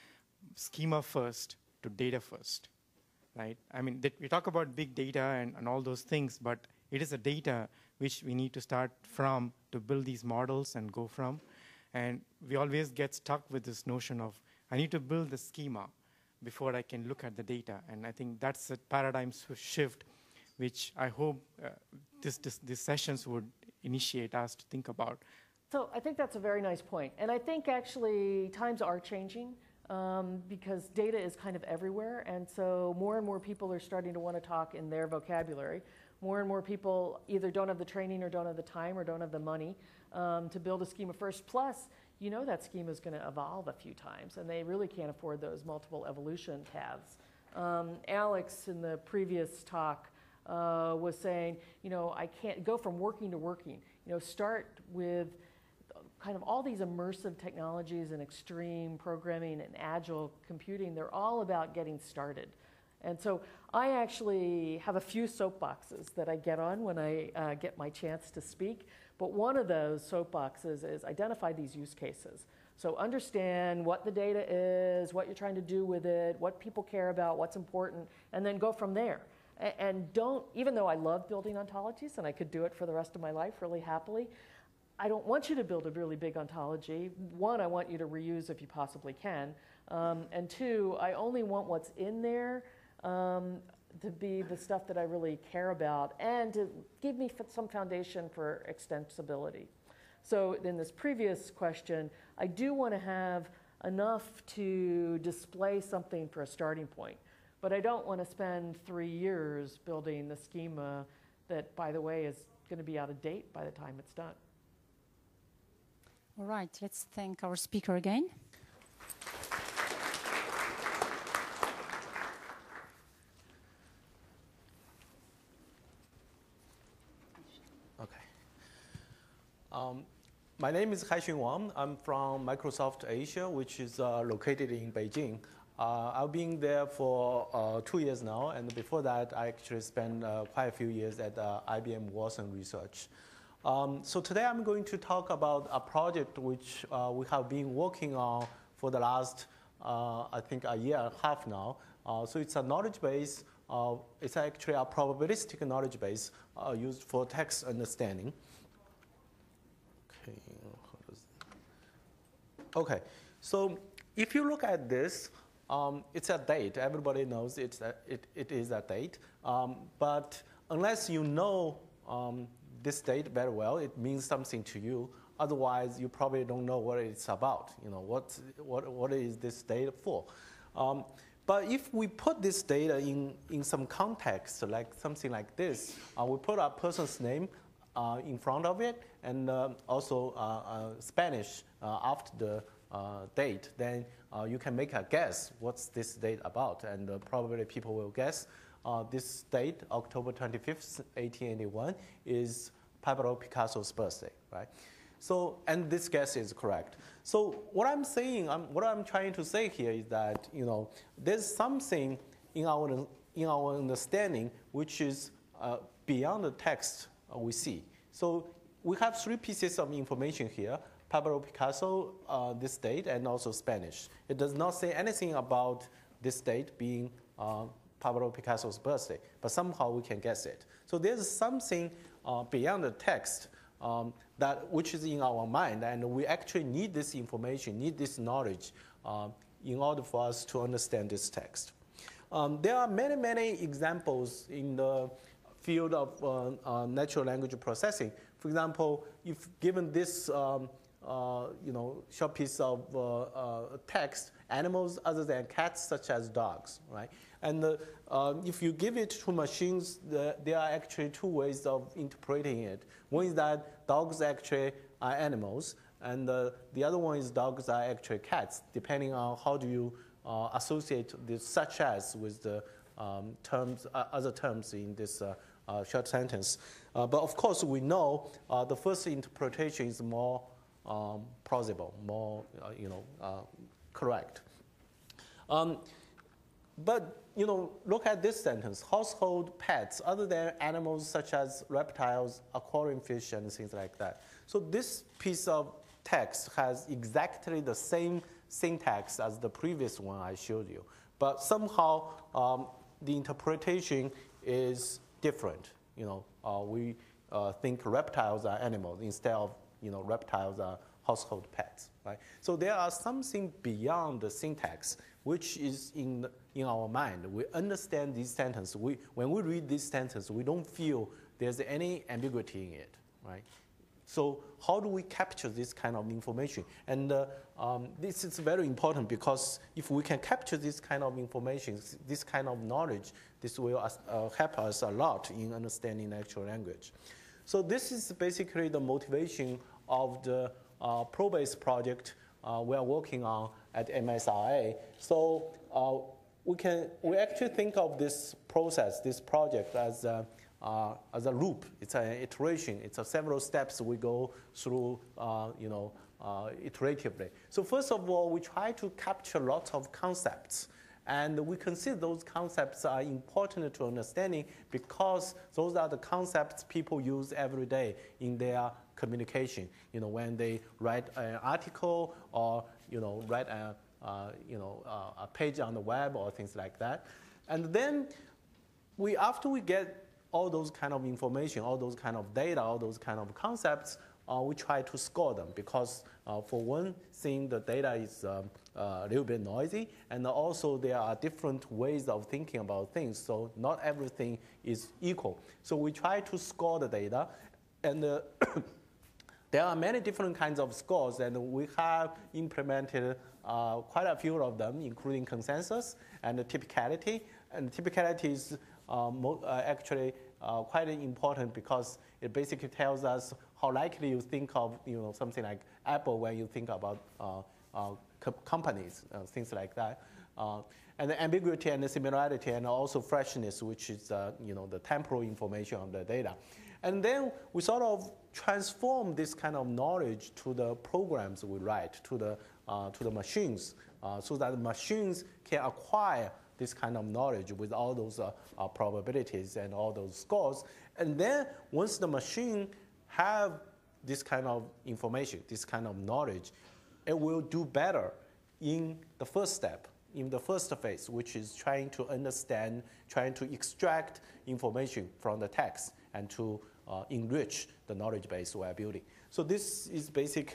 schema first to data first, right? I mean, th- we talk about big data and, and all those things, but it is a data which we need to start from to build these models and go from. And we always get stuck with this notion of, I need to build the schema before I can look at the data. And I think that's a paradigm shift, which I hope uh, this, this, these sessions would initiate us to think about. So I think that's a very nice point. And I think actually times are changing um, because data is kind of everywhere. And so more and more people are starting to want to talk in their vocabulary. More and more people either don't have the training or don't have the time or don't have the money um, to build a schema first. Plus, you know that schema is going to evolve a few times, and they really can't afford those multiple evolution paths. Um, Alex, in the previous talk, uh, was saying, you know, I can't go from working to working. You know, start with kind of all these immersive technologies and extreme programming and agile computing. They're all about getting started. And so I actually have a few soapboxes that I get on when I uh, get my chance to speak. But one of those soapboxes is identify these use cases. So understand what the data is, what you're trying to do with it, what people care about, what's important, and then go from there. A- and don't, even though I love building ontologies and I could do it for the rest of my life really happily, I don't want you to build a really big ontology. One, I want you to reuse if you possibly can. Um, and two, I only want what's in there Um, to be the stuff that I really care about and to give me f- some foundation for extensibility. So in this previous question, I do want to have enough to display something for a starting point, but I don't want to spend three years building the schema that, by the way, is going to be out of date by the time it's done. All right, let's thank our speaker again. Um, my name is Haixun Wang. I'm from Microsoft Asia, which is uh, located in Beijing. Uh, I've been there for uh, two years now, and before that, I actually spent uh, quite a few years at uh, I B M Watson Research. Um, so today I'm going to talk about a project which uh, we have been working on for the last, uh, I think, a year and a half now. Uh, so it's a knowledge base. Uh, it's actually a probabilistic knowledge base uh, used for text understanding. Okay, how does Okay, so if you look at this, um, it's a date. Everybody knows it's a, it, it is a date. Um, but unless you know um, this date very well, it means something to you. Otherwise, you probably don't know what it's about. You know, what, what, what is this data for? Um, but if we put this data in, in some context, like something like this, uh, we put a person's name uh, in front of it, and uh, also uh, uh, Spanish uh, after the uh, date, then uh, you can make a guess what's this date about, and uh, probably people will guess uh, this date, October twenty-fifth, eighteen eighty-one, is Pablo Picasso's birthday, right? So, and this guess is correct. So what I'm saying, I'm, what I'm trying to say here is that, you know, there's something in our, in our understanding which is uh, beyond the text uh, we see. So we have three pieces of information here: Pablo Picasso, uh, this date, and also Spanish. It does not say anything about this date being uh, Pablo Picasso's birthday, but somehow we can guess it. So there's something uh, beyond the text um, that which is in our mind, and we actually need this information, need this knowledge uh, in order for us to understand this text. Um, there are many, many examples in the field of uh, uh, natural language processing. For example, if given this um, uh, you know, short piece of uh, uh, text, animals other than cats, such as dogs, right? And uh, uh, if you give it to machines, the, there are actually two ways of interpreting it. One is that dogs actually are animals, and uh, the other one is dogs are actually cats, depending on how do you uh, associate this such as with the um, terms, uh, other terms in this uh, uh, short sentence. Uh, but of course, we know uh, the first interpretation is more um, plausible, more uh, you know, uh, correct. Um, but you know, look at this sentence: household pets other than animals such as reptiles, aquarium fish, and things like that. So this piece of text has exactly the same syntax as the previous one I showed you, but somehow um, the interpretation is different. You know, uh, we uh, think reptiles are animals instead of, you know, reptiles are household pets, right? So there are something beyond the syntax which is in, in our mind. We understand this sentence. We, when we read this sentence, we don't feel there's any ambiguity in it, right? So how do we capture this kind of information? And uh, um, this is very important, because if we can capture this kind of information, this kind of knowledge, this will uh, help us a lot in understanding natural language. So this is basically the motivation of the uh, ProBase project uh, we are working on at M S R A. So uh, we can we actually think of this process, this project, as a, uh, as a loop. It's an iteration. It's a several steps we go through, uh, you know, uh, iteratively. So first of all, we try to capture lots of concepts. And we consider those concepts are important to understanding, because those are the concepts people use every day in their communication. You know, when they write an article, or you know, write a uh, you know uh, a page on the web, or things like that. And then we, after we get all those kind of information, all those kind of data, all those kind of concepts, uh, we try to score them, because uh, for one thing, the data is um, uh, a little bit noisy, and also there are different ways of thinking about things, so not everything is equal. So we try to score the data, and uh, there are many different kinds of scores, and we have implemented uh, quite a few of them, including consensus and typicality. And typicality is uh, mo uh, actually uh, quite important, because it basically tells us how likely you think of, you know, something like Apple when you think about uh, uh, co companies, uh, things like that. Uh, and the ambiguity and the similarity, and also freshness, which is uh, you know, the temporal information of the data. And then we sort of transform this kind of knowledge to the programs we write, to the, uh, to the machines, uh, so that the machines can acquire this kind of knowledge with all those uh, uh, probabilities and all those scores. And then once the machine have this kind of information, this kind of knowledge, it will do better in the first step, in the first phase, which is trying to understand, trying to extract information from the text and to uh, enrich the knowledge base we are building. So this is basically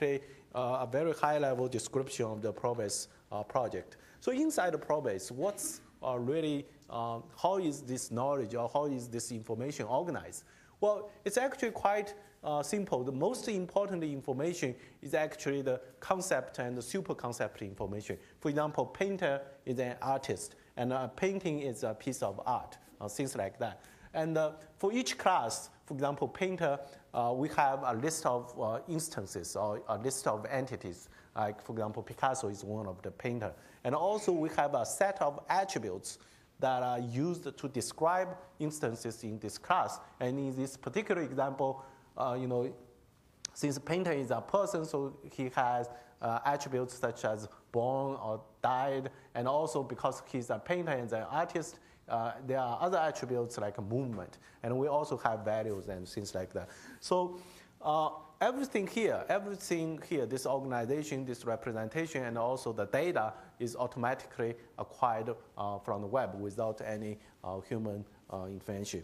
uh, a very high-level description of the Probase uh, project. So inside the Probase, what's uh, really, um, how is this knowledge or how is this information organized? Well, it's actually quite uh, simple. The most important information is actually the concept and the super concept information. For example, painter is an artist, and a painting is a piece of art, uh, things like that. And uh, for each class, for example, painter, uh, we have a list of uh, instances or a list of entities. Like, for example, Picasso is one of the painter. And also we have a set of attributes that are used to describe instances in this class. And in this particular example, uh, you know, since the painter is a person, so he has uh, attributes such as born or died. And also because he's a painter and an artist, uh, there are other attributes like movement. And we also have values and things like that. So uh, everything here, everything here, this organization, this representation, and also the data is automatically acquired uh, from the web without any uh, human uh, intervention.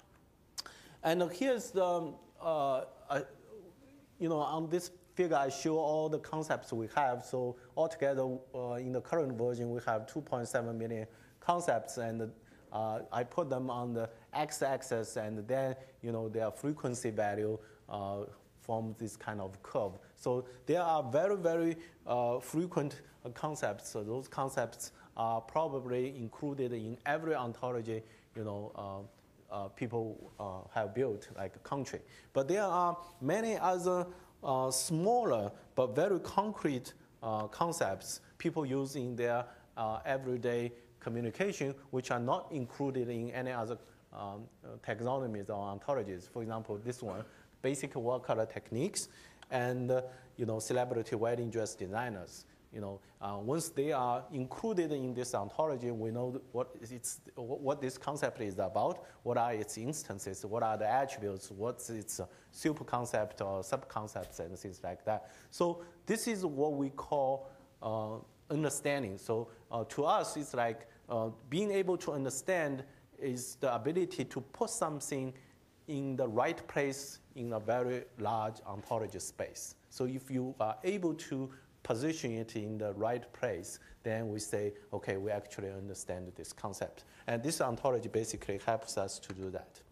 And here's the, uh, uh, you know, on this figure, I show all the concepts we have. So altogether, uh, in the current version, we have two point seven million concepts, and uh, I put them on the x-axis, and then, you know, their frequency value uh, form this kind of curve. So there are very, very uh, frequent uh, concepts. So those concepts are probably included in every ontology, you know, uh, uh, people uh, have built, like a country. But there are many other uh, smaller but very concrete uh, concepts people use in their uh, everyday communication, which are not included in any other um, taxonomies or ontologies. For example, this one, basic watercolor techniques, and uh, you know, celebrity wedding dress designers. You know, uh, once they are included in this ontology, we know what it's what this concept is about. What are its instances? What are the attributes? What's its uh, super concept or sub concepts and things like that. So this is what we call uh, understanding. So uh, to us, it's like uh, being able to understand is the ability to put something in the right place in a very large ontology space. So if you are able to position it in the right place, then we say, okay, we actually understand this concept. And this ontology basically helps us to do that.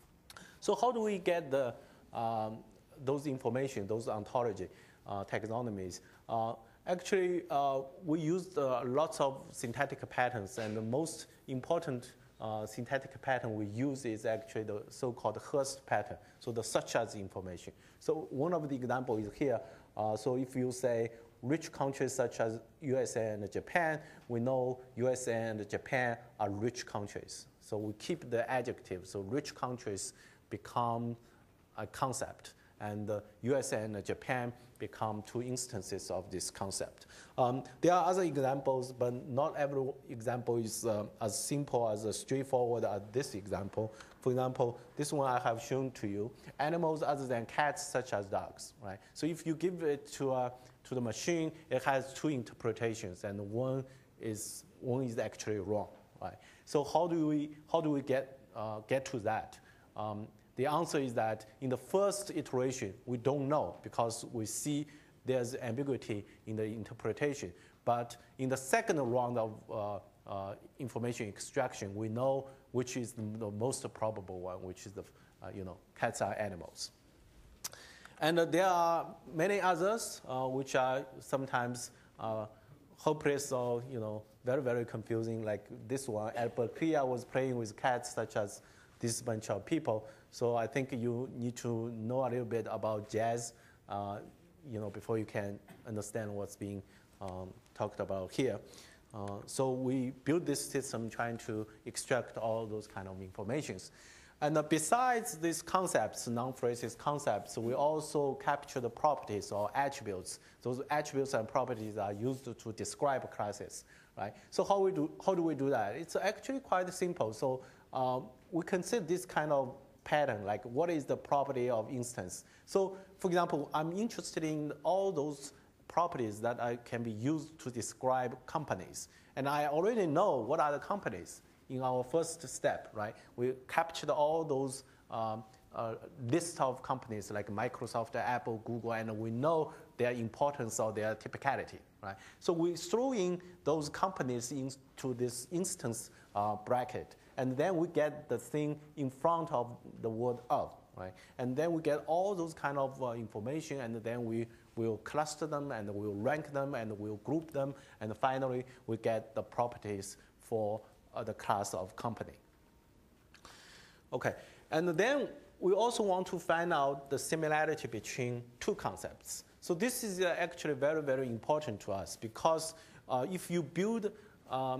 So how do we get the, um, those information, those ontology uh, taxonomies? Uh, actually, uh, we used uh, lots of syntactic patterns, and the most important Uh, syntactic pattern we use is actually the so-called Hurst pattern, so the such as information. So one of the examples is here. Uh, so if you say rich countries such as U S A and Japan, we know U S A and Japan are rich countries. So we keep the adjective. So rich countries become a concept, and uh, U S A and Japan become two instances of this concept. Um, there are other examples, but not every example is uh, as simple as uh, straightforward as this example. For example, this one I have shown to you, animals other than cats, such as dogs, right? So if you give it to, uh, to the machine, it has two interpretations, and one is, one is actually wrong, right? So how do we, how do we get, uh, get to that? Um, The answer is that in the first iteration, we don't know because we see there's ambiguity in the interpretation. But in the second round of uh, uh, information extraction, we know which is the, the most probable one, which is the, uh, you know, cats are animals. And uh, there are many others uh, which are sometimes uh, hopeless or, you know, very, very confusing, like this one. Albert Clear was playing with cats such as this bunch of people. So I think you need to know a little bit about jazz, uh, you know, before you can understand what's being um, talked about here. Uh, so we built this system trying to extract all those kind of informations. And uh, besides these concepts, non-phrases concepts, we also capture the properties or attributes. Those attributes and properties are used to, to describe classes, right? So how, we do, how do we do that? It's actually quite simple. So um, we consider this kind of pattern, like what is the property of instance. So for example, I'm interested in all those properties that I, can be used to describe companies. And I already know what are the companies in our first step, right? We captured all those um, uh, list of companies like Microsoft, Apple, Google, and we know their importance or their typicality, right? So we throw in those companies into this instance uh, bracket, and then we get the thing in front of the word of, right? And then we get all those kind of uh, information, and then we will cluster them, and we'll rank them, and we'll group them, and finally we get the properties for uh, the class of company. Okay, and then we also want to find out the similarity between two concepts. So this is uh, actually very, very important to us, because uh, if you build, um,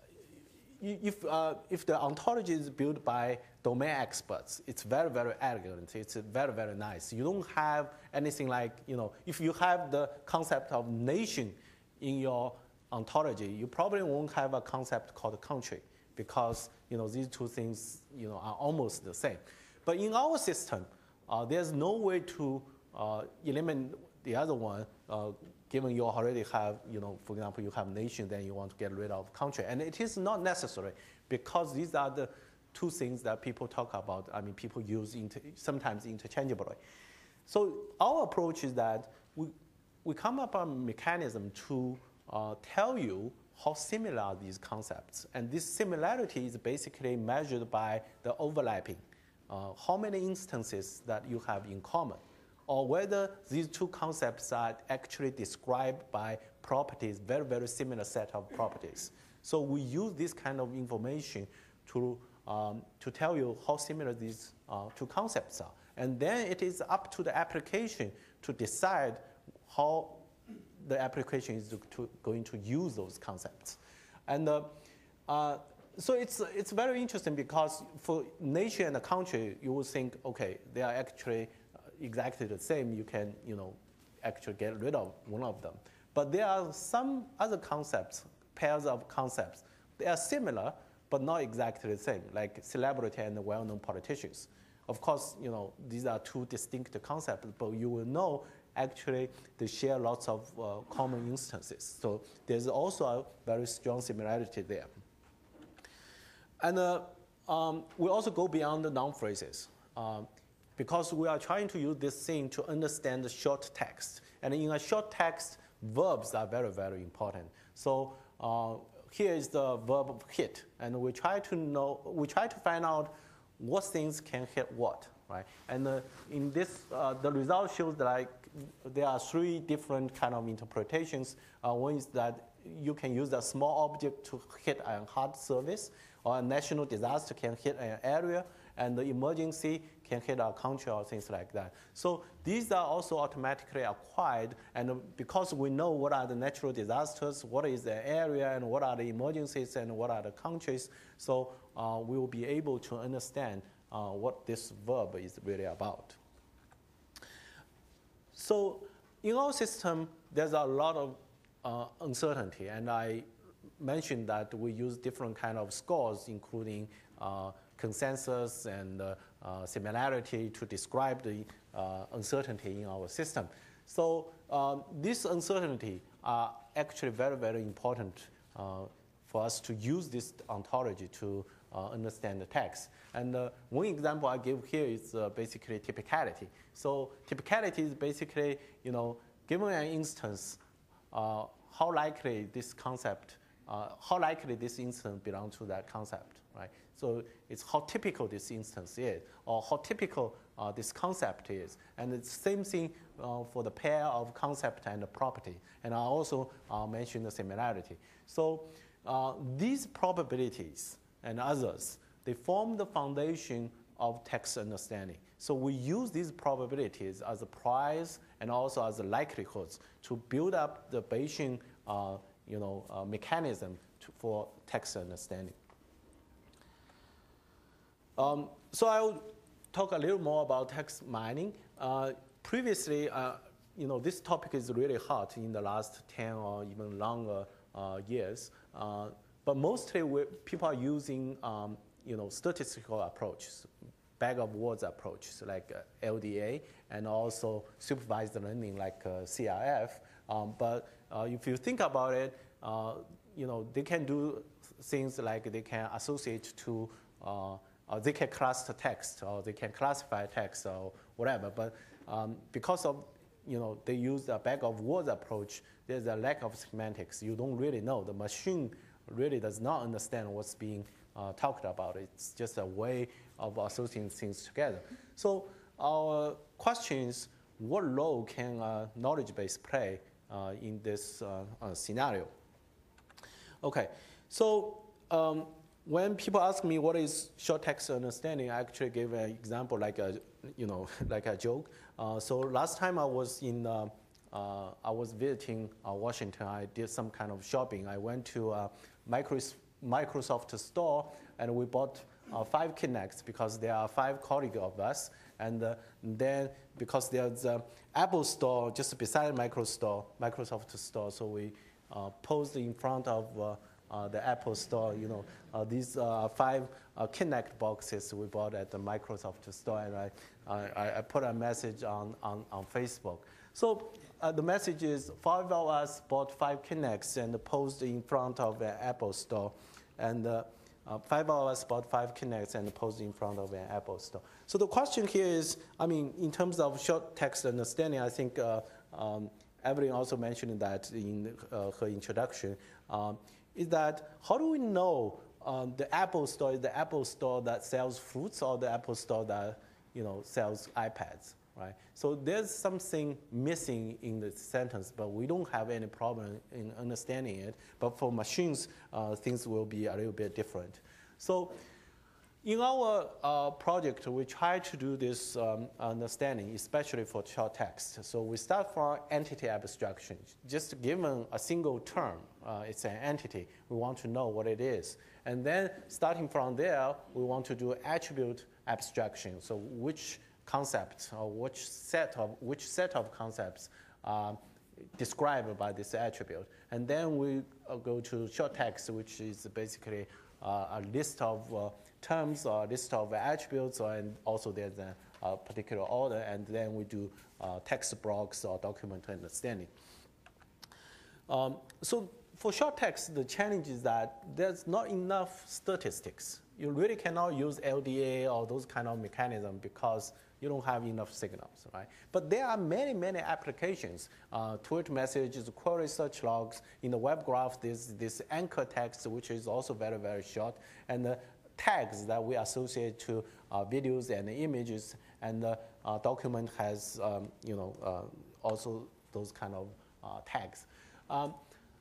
if, uh, if the ontology is built by domain experts, it's very, very elegant. It's very, very nice. You don't have anything like, you know, if you have the concept of nation in your ontology, you probably won't have a concept called country, because, you know, these two things, you know, are almost the same. But in our system, uh, there's no way to uh, eliminate the other one, uh, given you already have, you know, for example, you have nation, then you want to get rid of country. And it is not necessary, because these are the two things that people talk about. I mean, people use inter sometimes interchangeably. So our approach is that we, we come up with a mechanism to uh, tell you how similar are these concepts. And this similarity is basically measured by the overlapping, uh, how many instances that you have in common, or whether these two concepts are actually described by properties, very, very similar set of properties. So we use this kind of information to, um, to tell you how similar these uh, two concepts are. And then it is up to the application to decide how the application is to, going to use those concepts. And uh, uh, so it's, it's very interesting, because for nation and a country, you would think, okay, they are actually exactly the same. You can, you know, actually get rid of one of them. But there are some other concepts, pairs of concepts. They are similar, but not exactly the same, like celebrity and well-known politicians. Of course, you know, these are two distinct concepts, but you will know actually they share lots of uh, common instances. So there's also a very strong similarity there. And uh, um, we also go beyond the noun phrases, uh, because we are trying to use this thing to understand the short text. And in a short text, verbs are very, very important. So uh, here is the verb hit, and we try to know, we try to find out what things can hit what, right? And uh, in this, uh, the result shows that like, there are three different kind of interpretations. Uh, one is that you can use a small object to hit a hard surface, or a national disaster can hit an area, and the emergency can hit a country or things like that. So these are also automatically acquired, and because we know what are the natural disasters, what is the area, and what are the emergencies, and what are the countries, so uh, we will be able to understand uh, what this verb is really about. So in our system, there's a lot of uh, uncertainty, and I mentioned that we use different kind of scores, including uh, consensus and uh, uh, similarity to describe the uh, uncertainty in our system. So um, this uncertainty are actually very, very important uh, for us to use this ontology to uh, understand the text. And uh, one example I give here is uh, basically typicality. So typicality is basically, you know, given an instance, uh, how likely this concept, uh, how likely this instance belongs to that concept, right? So it's how typical this instance is, or how typical uh, this concept is. And it's the same thing uh, for the pair of concept and the property. And I also uh, mentioned the similarity. So uh, these probabilities and others, they form the foundation of text understanding. So we use these probabilities as a price and also as a likelihoods to build up the Bayesian uh, you know, uh, mechanism to, for text understanding. Um, so I'll talk a little more about text mining. Uh, previously, uh, you know, this topic is really hot in the last ten or even longer uh, years. Uh, but mostly we, people are using um, you know, statistical approaches, bag of words approaches like uh, L D A, and also supervised learning like uh, C R F. Um, but uh, if you think about it, uh, you know, they can do things like they can associate to, uh, or they can cluster text, or they can classify text, or whatever. But um, because of you know, they use a bag of words approach, there's a lack of semantics. You don't really know. The machine really does not understand what's being uh, talked about. It's just a way of associating things together. So our question is, what role can a knowledge base play uh, in this uh, uh, scenario? Okay, so um, when people ask me what is short text understanding, I actually give an example like a, you know, like a joke. Uh, so last time I was in, uh, uh, I was visiting uh, Washington. I did some kind of shopping. I went to a Microsoft store and we bought uh, five Kinects because there are five colleagues of us. And uh, then because there's an Apple store just beside Microsoft store, Microsoft store, so we uh, posed in front of uh, uh, the Apple store, you know, uh, these uh, five uh, Kinect boxes we bought at the Microsoft store, and I, I, I put a message on, on, on Facebook. So uh, the message is five of us bought five Kinects and posed in front of the Apple store, and uh, Uh, five of us bought five Kinects and posed in front of an Apple store. So the question here is, I mean, in terms of short text understanding, I think uh, um, Evelyn also mentioned that in uh, her introduction, um, is that how do we know um, the Apple store is the Apple store that sells fruits or the Apple store that, you know, sells iPads, right? So there's something missing in the sentence, but we don't have any problem in understanding it. But for machines, uh, things will be a little bit different. So in our uh, project, we try to do this um, understanding, especially for short text. So we start from entity abstraction. Just given a single term, uh, it's an entity, we want to know what it is. And then starting from there, we want to do attribute abstraction. So which concept or which set of which set of concepts are described by this attribute, and then we uh, go to short text, which is basically uh, a list of uh, terms or a list of attributes, or, and also there's a, a particular order, and then we do uh, text blocks or document understanding. Um, so for short text, the challenge is that there's not enough statistics. You really cannot use L D A or those kind of mechanisms because you don't have enough signals, right? But there are many, many applications. Uh, tweet messages, query search logs. In the web graph, there's this anchor text, which is also very, very short. And the tags that we associate to uh, videos and images. And the uh, document has, um, you know, uh, also those kind of uh, tags. Um,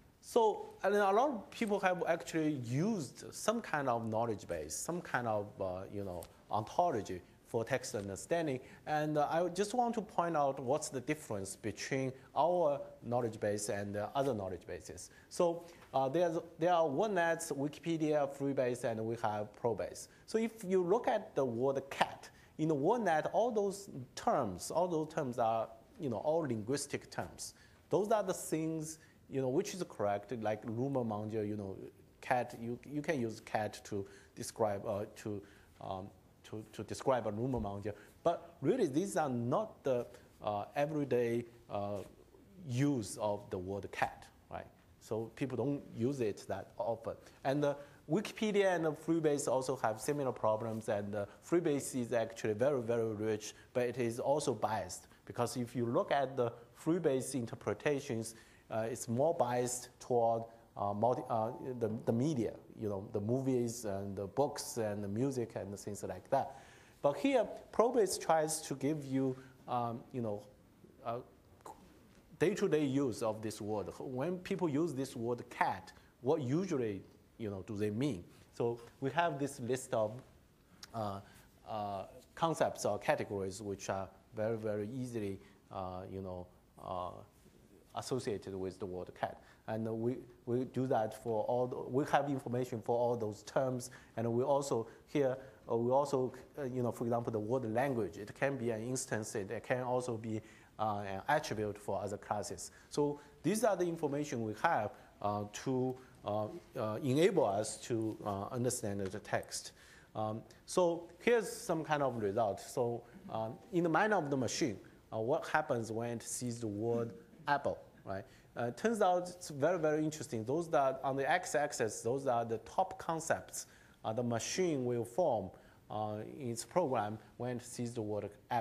So and a lot of people have actually used some kind of knowledge base, some kind of uh, you know ontology for text understanding. And uh, I just want to point out what's the difference between our knowledge base and uh, other knowledge bases. So uh, there's, there are OneNet, Wikipedia, Freebase, and we have Probase. So if you look at the word cat, in the OneNet, all those terms, all those terms are you know all linguistic terms. Those are the things you know, which is correct, like rumor monger, you know, cat, you, you can use cat to describe, uh, to, um, to, to describe a rumor monger. But really, these are not the uh, everyday uh, use of the word cat, right? So people don't use it that often. And uh, Wikipedia and uh, Freebase also have similar problems, and uh, Freebase is actually very, very rich, but it is also biased, because if you look at the Freebase interpretations, Uh, it's more biased toward uh, multi, uh, the, the media, you know, the movies and the books and the music and the things like that. But here, Probase tries to give you, um, you know, uh, day-to-day use of this word. When people use this word cat, what usually, you know, do they mean? So we have this list of uh, uh, concepts or categories which are very, very easily, uh, you know, uh, associated with the word cat. And uh, we, we do that for all, the, we have information for all those terms. And we also here, uh, we also, uh, you know, for example, the word language, it can be an instance, it can also be uh, an attribute for other classes. So these are the information we have uh, to uh, uh, enable us to uh, understand the text. Um, so here's some kind of result. So um, in the mind of the machine, uh, what happens when it sees the word Apple, right? Uh, turns out it's very, very interesting. Those that on the x-axis, those are the top concepts uh, the machine will form uh, in its program when it sees the word Apple.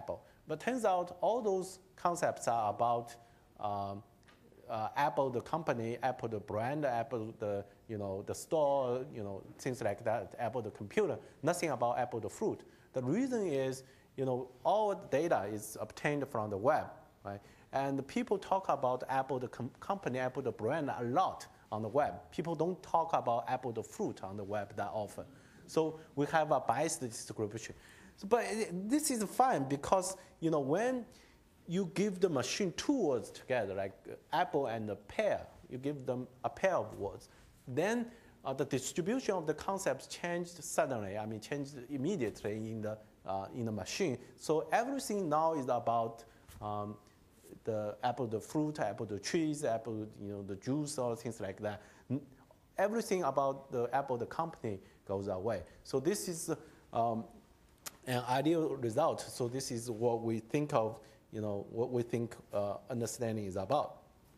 But turns out all those concepts are about um, uh, Apple, the company, Apple, the brand, Apple, the, you know, the store, you know, things like that, Apple, the computer, nothing about Apple, the fruit. The reason is, you know, all data is obtained from the web, right? And people talk about Apple, the com company, Apple, the brand a lot on the web. People don't talk about Apple, the fruit on the web that often. So we have a biased distribution. So, but it, this is fine because, you know, when you give the machine two words together, like uh, apple and a pear, you give them a pair of words, then uh, the distribution of the concepts changed suddenly, I mean, changed immediately in the, uh, in the machine. So everything now is about um, the apple, the fruit, apple, the trees, apple, you know, the juice, or things like that. Everything about the Apple, the company, goes away. So this is um, an ideal result. So this is what we think of, you know, what we think uh, understanding is about.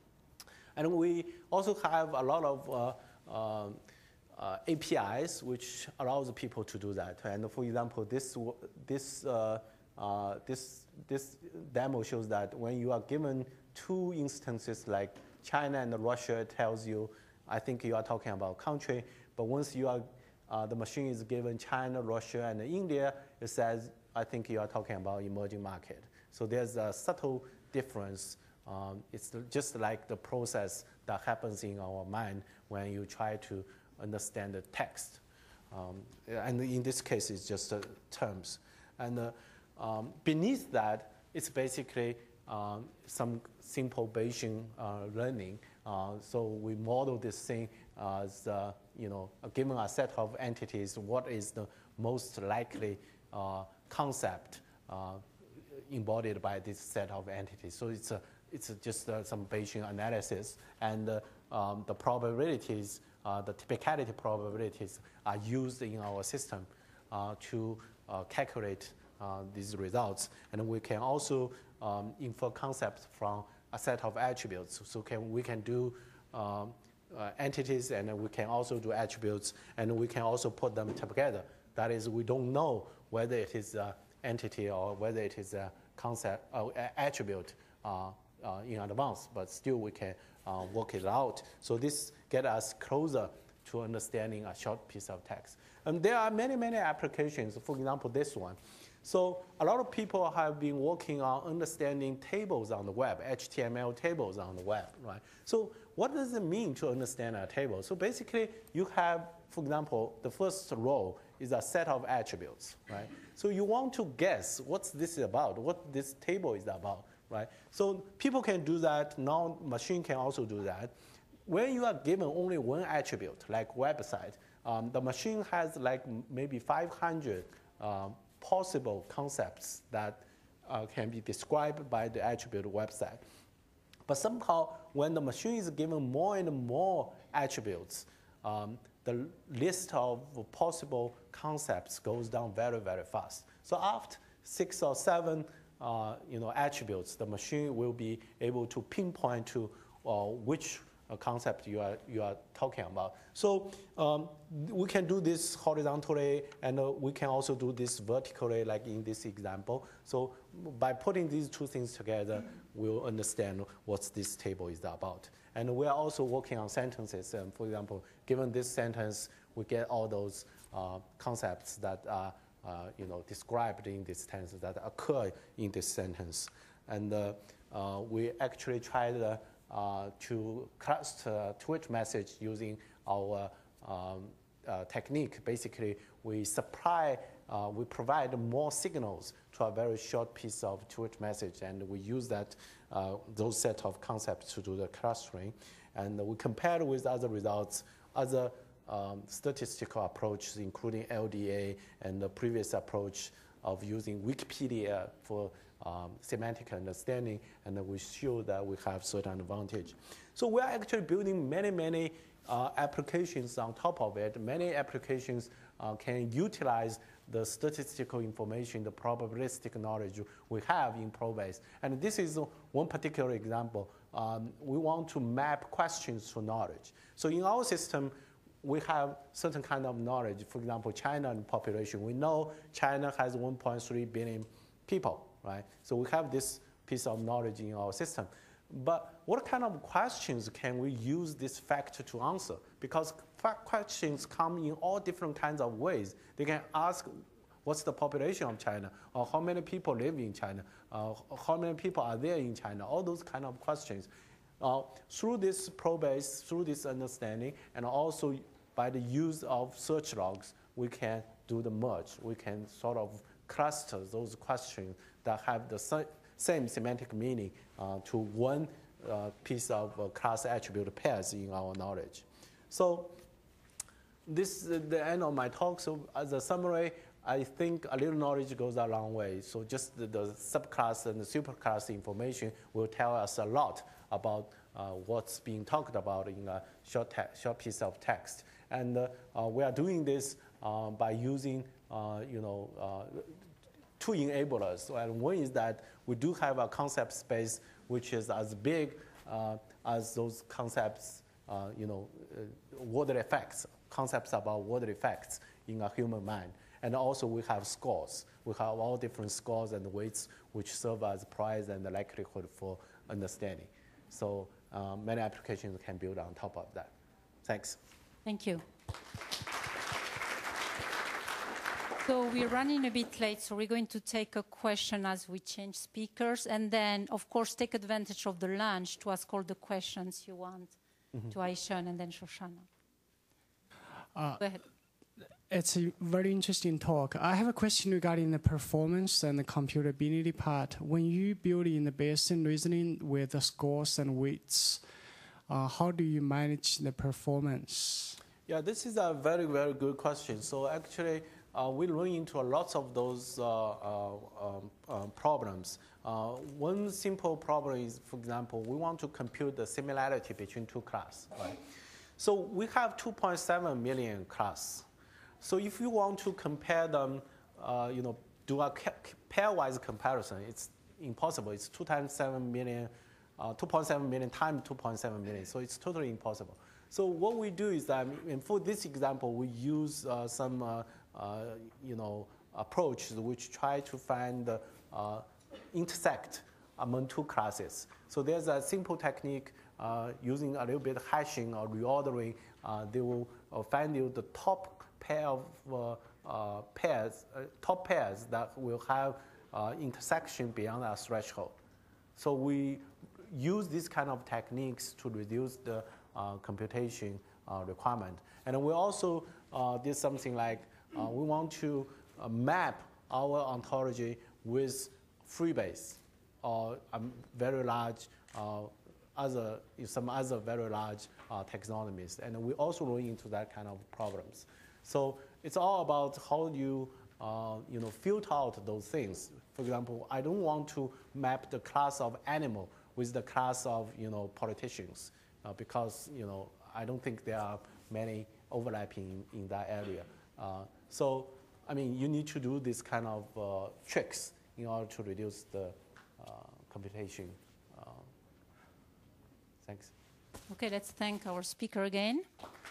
And we also have a lot of uh, um, uh, A P Is which allows people to do that. And for example, this this uh, uh, this this demo shows that when you are given two instances like China and Russia, it tells you, I think you are talking about country. But once you are uh, the machine is given China, Russia, and India, it says, I think you are talking about emerging market. So there's a subtle difference. Um, it's just like the process that happens in our mind when you try to understand the text. Um, and in this case, it's just uh, terms. And uh, um, beneath that, it's basically um, some simple Bayesian uh, learning. Uh, so we model this thing as, uh, you know, given a set of entities, what is the most likely uh, concept uh, embodied by this set of entities. So it's, a, it's a just uh, some Bayesian analysis, and uh, um, the probabilities, uh, the typicality probabilities are used in our system uh, to uh, calculate uh, these results. And we can also um, infer concepts from a set of attributes. So can, we can do um, uh, entities, and we can also do attributes, and we can also put them together. That is, we don't know whether it is an entity or whether it is a concept or uh, attribute uh, uh, in advance, but still we can uh, work it out. So this gets us closer to understanding a short piece of text. And there are many, many applications. For example, this one. So a lot of people have been working on understanding tables on the web, H T M L tables on the web, right? So what does it mean to understand a table? So basically, you have, for example, the first row is a set of attributes, right? So you want to guess what's this about, what this table is about, right? So people can do that. Now machine can also do that. When you are given only one attribute, like website, um, the machine has like maybe five hundred um, possible concepts that uh, can be described by the attribute website. But somehow, when the machine is given more and more attributes, um, the list of possible concepts goes down very, very fast. So after six or seven uh, you know, attributes, the machine will be able to pinpoint to uh, which uh, concept you are, you are talking about. So um, we can do this horizontally, and uh, we can also do this vertically, like in this example. So by putting these two things together, we'll understand what this table is about. And we are also working on sentences. Um, for example, given this sentence, we get all those uh, concepts that are uh, you know, described in this sentence, that occur in this sentence. And uh, uh, we actually tried uh, uh, to cluster Twitch message using our um, uh, technique. Basically, we supply, uh, we provide more signals to a very short piece of Twitch message, and we use that uh, those set of concepts to do the clustering. And we compared with other results, other um, statistical approaches, including L D A and the previous approach of using Wikipedia for um, semantic understanding, and we show that we have certain advantage. So we are actually building many, many uh, applications on top of it. Many applications uh, can utilize the statistical information, the probabilistic knowledge we have in Probase. And this is one particular example. Um, we want to map questions to knowledge. So in our system, we have certain kind of knowledge. For example, China and population. We know China has one point three billion people, right? So we have this piece of knowledge in our system. But what kind of questions can we use this fact to answer? Because fact questions come in all different kinds of ways. They can ask, what's the population of China? Or how many people live in China? Uh, how many people are there in China? All those kind of questions. Uh, through this probase, through this understanding, and also by the use of search logs, we can do the merge. We can sort of cluster those questions that have the sa same semantic meaning uh, to one uh, piece of uh, class attribute pairs in our knowledge. So this is the end of my talk. So as a summary, I think a little knowledge goes a long way. So just the, the subclass and the superclass information will tell us a lot about uh, what's being talked about in a short, short piece of text. And uh, uh, we are doing this uh, by using, uh, you know, uh, two enablers. And one is that we do have a concept space which is as big uh, as those concepts, uh, you know, uh, water effects, concepts about water effects in a human mind. And also we have scores. We have all different scores and weights which serve as price and the likelihood for understanding. So uh, many applications can build on top of that. Thanks. Thank you. So we're running a bit late, so we're going to take a question as we change speakers, and then, of course, take advantage of the lunch to ask all the questions you want mm-hmm. to Aishan and then Shoshana. Uh, Go ahead. It's a very interesting talk. I have a question regarding the performance and the computability part. When you build in the Bayesian reasoning with the scores and weights, uh, how do you manage the performance? Yeah, this is a very, very good question. So actually, uh, we run into lots of those uh, uh, um, uh, problems. Uh, one simple problem is, for example, we want to compute the similarity between two classes, right? So we have two point seven million classes. So if you want to compare them, uh, you know, do a pairwise comparison, it's impossible. It's two times seven million, uh, two point seven million times two point seven million. So it's totally impossible. So what we do is that, and for this example, we use uh, some, uh, uh, you know, approaches which try to find the uh, intersect among two classes. So there's a simple technique uh, using a little bit of hashing or reordering. Uh, they will uh, find you the top pair of uh, uh, pairs, uh, top pairs that will have uh, intersection beyond a threshold. So we use these kind of techniques to reduce the uh, computation uh, requirement. And we also uh, did something like uh, we want to uh, map our ontology with Freebase or a very large uh, other, some other very large uh, taxonomies. And we also run into that kind of problems. So it's all about how you, uh, you know, filter out those things. For example, I don't want to map the class of animal with the class of, you know, politicians uh, because, you know, I don't think there are many overlapping in, in that area. Uh, so, I mean, you need to do this kind of uh, tricks in order to reduce the uh, computation. Uh, thanks. Okay, let's thank our speaker again.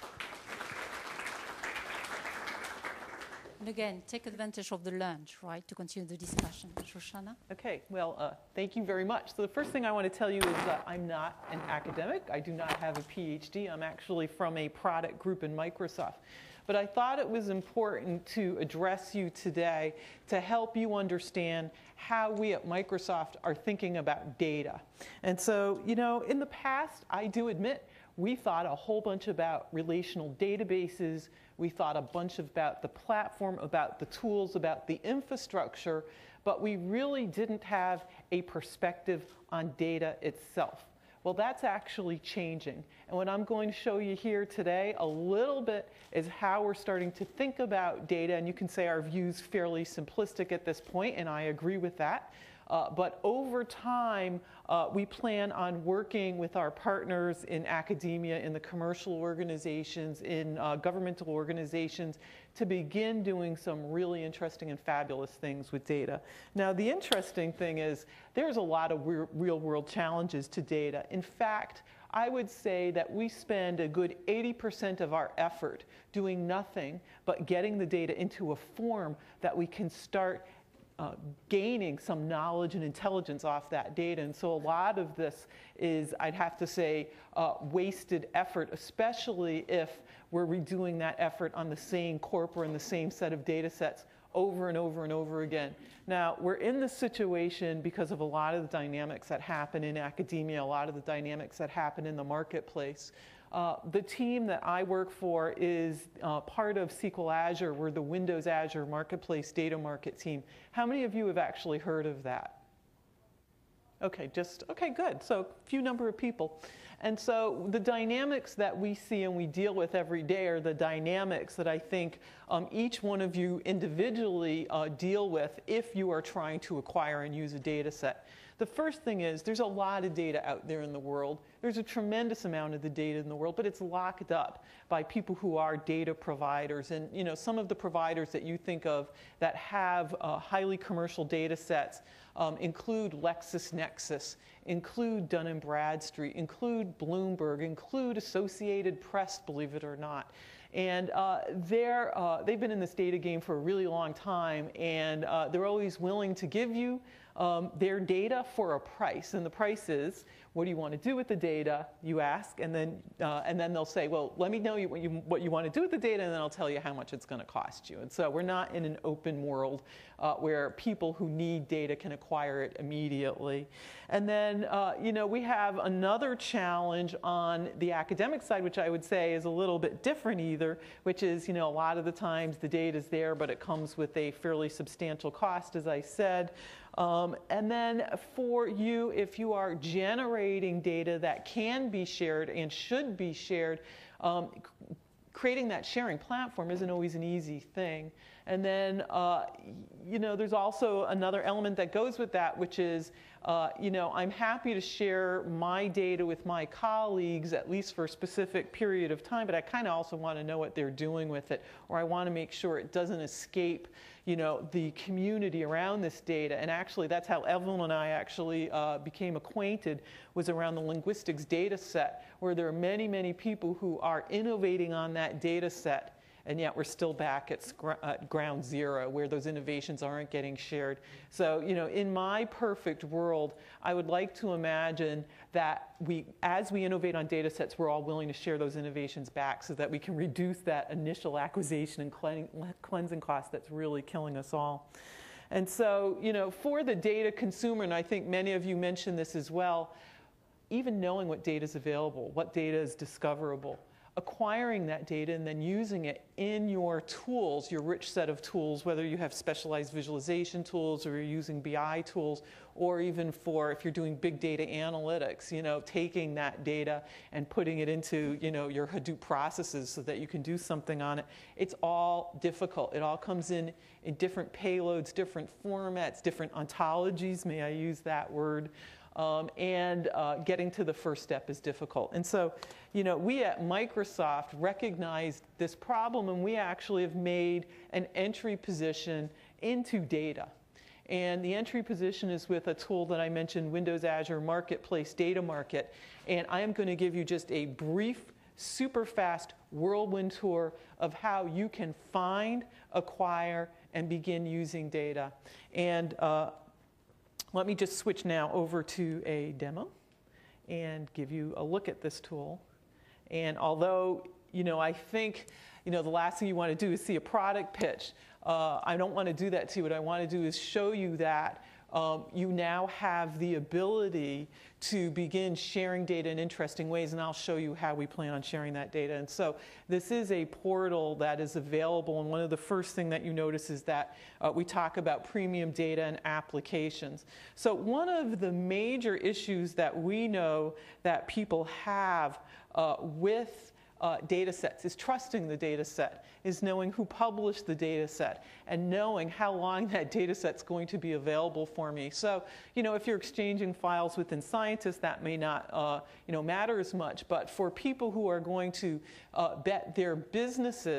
And again, take advantage of the lunch, right, to continue the discussion. Shoshana? Okay, well, uh, thank you very much. So the first thing I want to tell you is that I'm not an academic. I do not have a PhD. I'm actually from a product group in Microsoft. But I thought it was important to address you today to help you understand how we at Microsoft are thinking about data. And so, you know, in the past, I do admit, we thought a whole bunch about relational databases. We thought a bunch about the platform, about the tools, about the infrastructure, but we really didn't have a perspective on data itself. Well, that's actually changing. And what I'm going to show you here today a little bit is how we're starting to think about data. And you can say our view's fairly simplistic at this point, and I agree with that. Uh, but over time, uh, we plan on working with our partners in academia, in the commercial organizations, in uh, governmental organizations, to begin doing some really interesting and fabulous things with data. Now, the interesting thing is there's a lot of re- real-world challenges to data. In fact, I would say that we spend a good eighty percent of our effort doing nothing but getting the data into a form that we can start uh, gaining some knowledge and intelligence off that data. And so a lot of this is, I'd have to say, uh, wasted effort, especially if we're redoing that effort on the same corpora and the same set of data sets over and over and over again. Now, we're in this situation because of a lot of the dynamics that happen in academia, a lot of the dynamics that happen in the marketplace. Uh, the team that I work for is uh, part of S Q L Azure. We're the Windows Azure Marketplace Data Market team. How many of you have actually heard of that? Okay, just, okay, good. So a few number of people. And so the dynamics that we see and we deal with every day are the dynamics that I think um, each one of you individually uh, deal with if you are trying to acquire and use a data set. The first thing is there's a lot of data out there in the world. There's a tremendous amount of the data in the world, but it's locked up by people who are data providers. And you know, some of the providers that you think of that have uh, highly commercial data sets um, include LexisNexis, include Dun and Bradstreet, include Bloomberg, include Associated Press, believe it or not. And uh, they're, uh, they've been in this data game for a really long time, and uh, they're always willing to give you um, their data for a price. And the price is, what do you want to do with the data? You ask, and then, uh, and then they'll say, well, let me know you, what, you, what you want to do with the data, and then I'll tell you how much it's going to cost you. And so we're not in an open world uh, where people who need data can acquire it immediately. And then, uh, you know, we have another challenge on the academic side, which I would say is a little bit different either, which is, you know, a lot of the times the data is there, but it comes with a fairly substantial cost, as I said. Um, and then for you, if you are generating data that can be shared and should be shared, um, creating that sharing platform isn't always an easy thing. And then, uh, you know, there's also another element that goes with that, which is, uh, you know, I'm happy to share my data with my colleagues, at least for a specific period of time, but I kind of also want to know what they're doing with it, or I want to make sure it doesn't escape, you know, the community around this data. And actually, that's how Evelyn and I actually uh, became acquainted, was around the linguistics data set, where there are many, many people who are innovating on that data set. And yet we're still back at uh, ground zero, where those innovations aren't getting shared. So, you know, in my perfect world, I would like to imagine that we, as we innovate on data sets, we're all willing to share those innovations back so that we can reduce that initial acquisition and clean, cleansing cost that's really killing us all. And so, you know, for the data consumer, and I think many of you mentioned this as well, even knowing what data is available, what data is discoverable, acquiring that data and then using it in your tools, your rich set of tools, whether you have specialized visualization tools or you're using B I tools, or even for if you're doing big data analytics, you know, taking that data and putting it into, you know, your Hadoop processes so that you can do something on it. It's all difficult. It all comes in in different payloads, different formats, different ontologies, may I use that word. Um, and uh, getting to the first step is difficult. And so, you know, we at Microsoft recognized this problem, and we actually have made an entry position into data. And the entry position is with a tool that I mentioned, Windows Azure Marketplace Data Market. And I am going to give you just a brief, super fast whirlwind tour of how you can find, acquire, and begin using data. And uh, let me just switch now over to a demo and give you a look at this tool. And although, you know, I think, you know, the last thing you want to do is see a product pitch, uh, I don't want to do that to you. What I want to do is show you that um, you now have the ability to begin sharing data in interesting ways, and I'll show you how we plan on sharing that data. And so this is a portal that is available, and one of the first things that you notice is that uh, we talk about premium data and applications. So one of the major issues that we know that people have uh, with Uh, data sets is trusting the data set, is knowing who published the data set, and knowing how long that data set's going to be available for me. So, you know, if you're exchanging files within scientists, that may not, uh, you know, matter as much. But for people who are going to uh, bet their businesses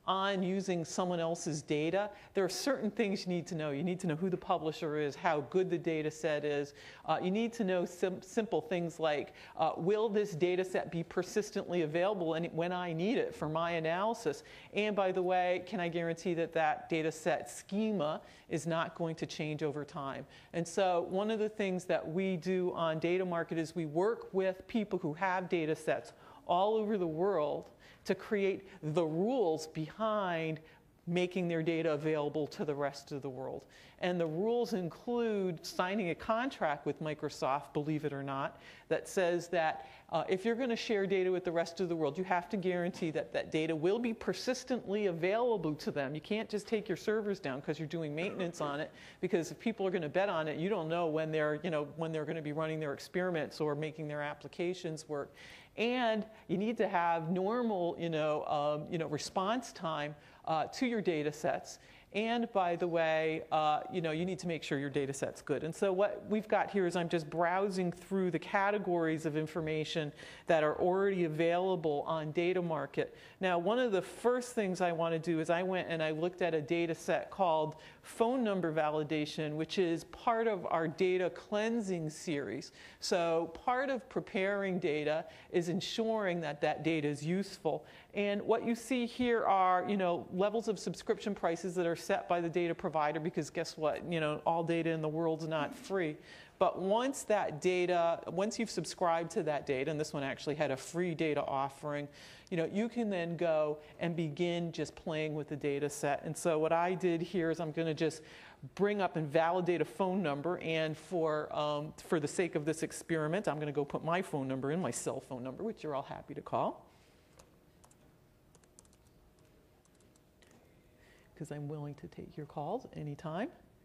on using someone else's data, there are certain things you need to know. You need to know who the publisher is, how good the data set is. Uh, you need to know sim simple things like, uh, will this data set be persistently available and when I need it for my analysis? And by the way, can I guarantee that that data set schema is not going to change over time? And so one of the things that we do on Data Market is we work with people who have data sets all over the world to create the rules behind making their data available to the rest of the world. And the rules include signing a contract with Microsoft, believe it or not, that says that uh, if you're going to share data with the rest of the world, you have to guarantee that that data will be persistently available to them. You can't just take your servers down because you're doing maintenance on it, because if people are going to bet on it, you don't know when they're, you know, when they're going to be running their experiments or making their applications work. And you need to have normal, you know, um, you know, response time uh, to your data sets. And by the way, uh, you know, you need to make sure your data set's good. And so what we've got here is I'm just browsing through the categories of information that are already available on Data Market. Now, one of the first things I want to do is I went and I looked at a data set called phone number validation, which is part of our data cleansing series. So part of preparing data is ensuring that that data is useful. And what you see here are, you know, levels of subscription prices that are set by the data provider, because guess what? You know, all data in the world's not free. But once that data, once you've subscribed to that data, and this one actually had a free data offering, you know, you can then go and begin just playing with the data set. And so what I did here is I'm going to just bring up and validate a phone number. And for, um, for the sake of this experiment, I'm going to go put my phone number in, my cell phone number, which you're all happy to call, because I'm willing to take your calls anytime.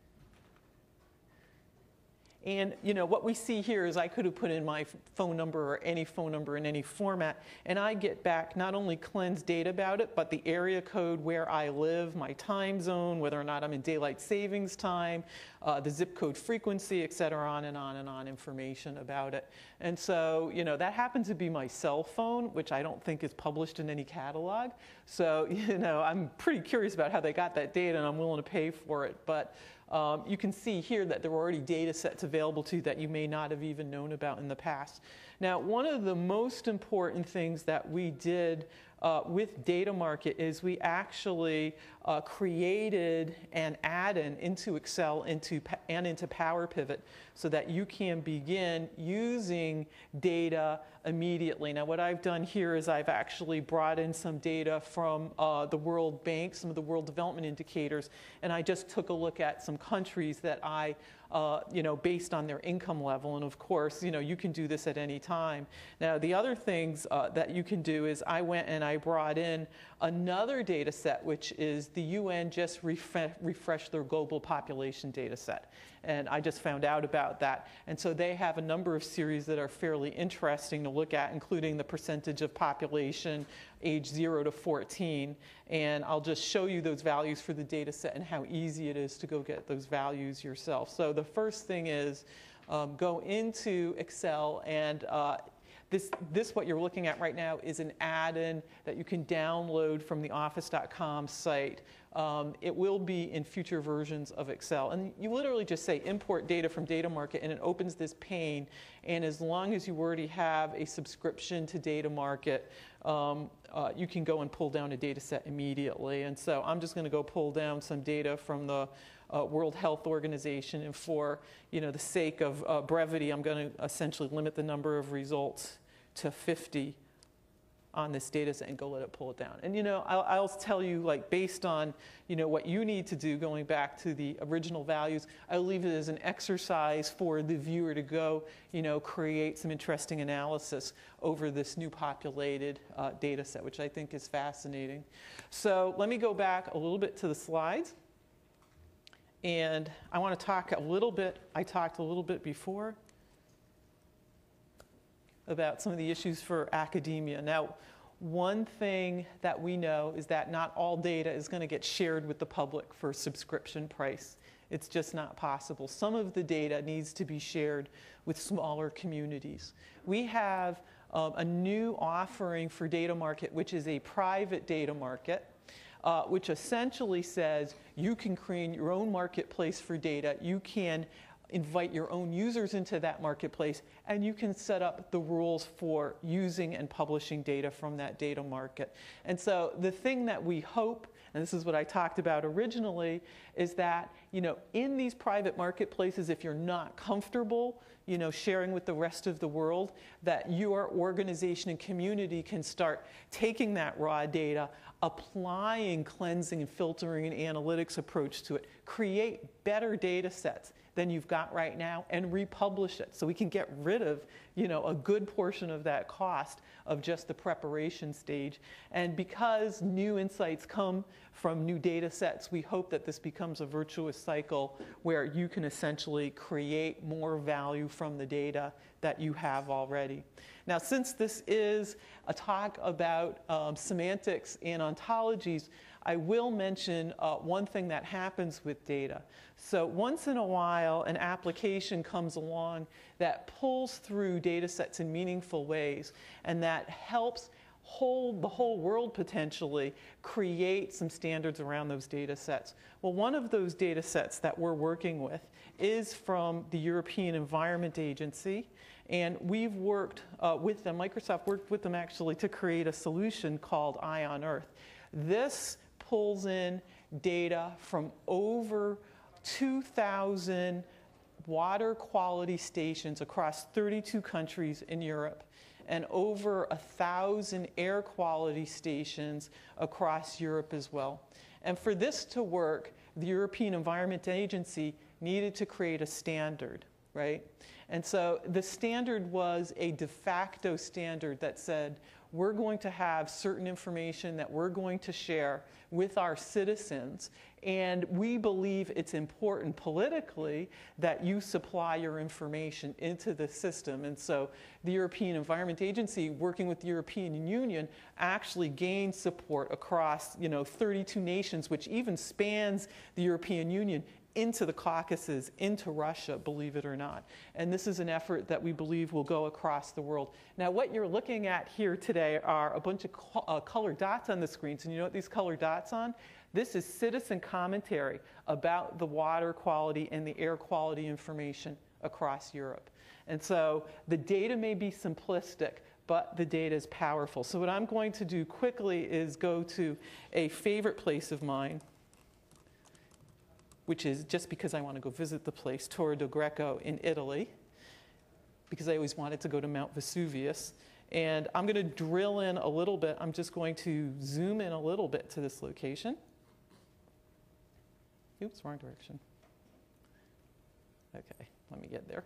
And you know, what we see here is I could have put in my phone number or any phone number in any format, and I get back not only cleansed data about it, but the area code where I live, my time zone, whether or not I'm in daylight savings time, uh, the zip code frequency, et cetera, on and on and on information about it. And so, you know, that happened to be my cell phone, which I don't think is published in any catalog. So, you know, I'm pretty curious about how they got that data, and I'm willing to pay for it. But Um, you can see here that there were already data sets available to you that you may not have even known about in the past. Now, one of the most important things that we did uh, with Data Market is we actually uh, created an add-in into Excel into, and into PowerPivot so that you can begin using data immediately. Now, what I've done here is I've actually brought in some data from uh, the World Bank, some of the World Development Indicators, and I just took a look at some countries that I, uh, you know, based on their income level. And of course, you know, you can do this at any time. Now, the other things uh, that you can do is I went and I brought in another data set, which is the U N just refre refreshed their global population data set. And I just found out about that. And so they have a number of series that are fairly interesting to look at, including the percentage of population age zero to fourteen. And I'll just show you those values for the data set and how easy it is to go get those values yourself. So the first thing is um, go into Excel, and uh, This, this, what you're looking at right now, is an add-in that you can download from the office dot com site. Um, it will be in future versions of Excel. And you literally just say import data from Data Market, and it opens this pane. And as long as you already have a subscription to Data Market, um, uh, you can go and pull down a data set immediately. And so I'm just going to go pull down some data from the Uh, World Health Organization, and for you know the sake of uh, brevity, I'm going to essentially limit the number of results to fifty on this data set and go let it pull it down. And you know, I'll, I'll tell you, like, based on you know what you need to do, going back to the original values, I'll leave it as an exercise for the viewer to go you know create some interesting analysis over this new populated uh, data set, which I think is fascinating. So let me go back a little bit to the slides. And I want to talk a little bit, I talked a little bit before about some of the issues for academia. Now, one thing that we know is that not all data is going to get shared with the public for subscription price. It's just not possible. Some of the data needs to be shared with smaller communities. We have um, a new offering for Data Market, which is a private data market. uh, which essentially says you can create your own marketplace for data. You can invite your own users into that marketplace, and you can set up the rules for using and publishing data from that data market. And so the thing that we hope, and this is what I talked about originally, is that, you know, in these private marketplaces, if you're not comfortable, you know, sharing with the rest of the world, that your organization and community can start taking that raw data, applying cleansing and filtering and analytics approach to it, create better data sets than you've got right now, and republish it. So we can get rid of, you know, a good portion of that cost of just the preparation stage. And because new insights come from new data sets, we hope that this becomes a virtuous cycle where you can essentially create more value from the data that you have already. Now, since this is a talk about um, semantics and ontologies, I will mention uh, one thing that happens with data. So once in a while, an application comes along that pulls through data sets in meaningful ways, and that helps hold the whole world potentially create some standards around those data sets. Well, one of those data sets that we're working with is from the European Environment Agency. And we've worked uh, with them, Microsoft worked with them actually to create a solution called Eye on Earth. This pulls in data from over two thousand water quality stations across thirty-two countries in Europe, and over one thousand air quality stations across Europe as well. And for this to work, the European Environment Agency needed to create a standard, right? And so the standard was a de facto standard that said, we're going to have certain information that we're going to share with our citizens, and we believe it's important politically that you supply your information into the system. And so the European Environment Agency, working with the European Union, actually gained support across, you know, thirty-two nations, which even spans the European Union into the Caucasus, into Russia, believe it or not. And this is an effort that we believe will go across the world. Now, what you're looking at here today are a bunch of co uh, colored dots on the screens. And you know what these colored dots on? This is citizen commentary about the water quality and the air quality information across Europe. And so the data may be simplistic, but the data is powerful. So what I'm going to do quickly is go to a favorite place of mine, which is just because I want to go visit the place, Torre del Greco in Italy, because I always wanted to go to Mount Vesuvius. And I'm going to drill in a little bit. I'm just going to zoom in a little bit to this location. Oops, wrong direction. Okay, let me get there.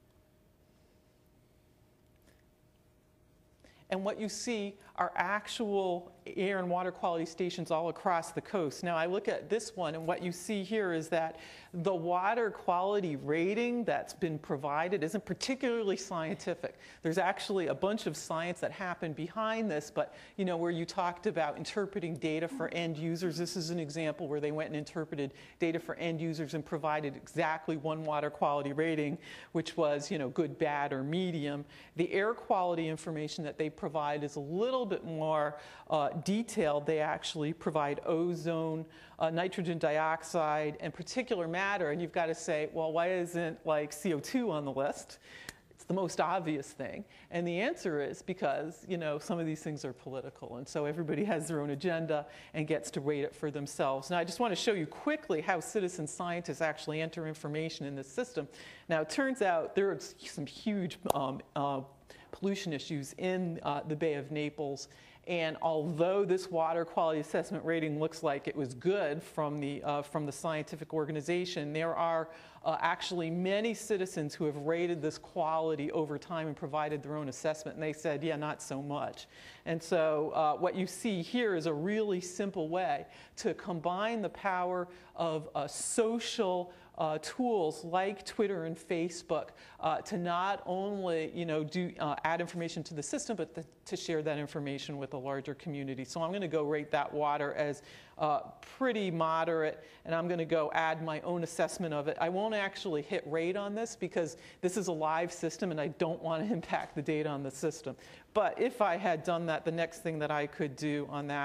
And what you see are actual air and water quality stations all across the coast. Now, I look at this one, and what you see here is that the water quality rating that's been provided isn't particularly scientific. There's actually a bunch of science that happened behind this, but, you know, where you talked about interpreting data for end users, this is an example where they went and interpreted data for end users and provided exactly one water quality rating, which was, you know, good, bad, or medium. The air quality information that they provide is a little bit more uh, detailed. They actually provide ozone, uh, nitrogen dioxide, and particulate matter. And you've got to say, well, why isn't like C O two on the list? It's the most obvious thing. And the answer is because, you know, some of these things are political. And so everybody has their own agenda and gets to rate it for themselves. Now, I just want to show you quickly how citizen scientists actually enter information in this system. Now, it turns out there are some huge um, uh, pollution issues in uh, the Bay of Naples. And although this water quality assessment rating looks like it was good from the, uh, from the scientific organization, there are uh, actually many citizens who have rated this quality over time and provided their own assessment. And they said, yeah, not so much. And so uh, what you see here is a really simple way to combine the power of uh, social Uh, tools like Twitter and Facebook uh, to not only, you know, do uh, add information to the system, but the, to share that information with a larger community. So I'm going to go rate that water as uh, pretty moderate, and I'm going to go add my own assessment of it. I won't actually hit rate on this because this is a live system, and I don't want to impact the data on the system. But if I had done that, the next thing that I could do on that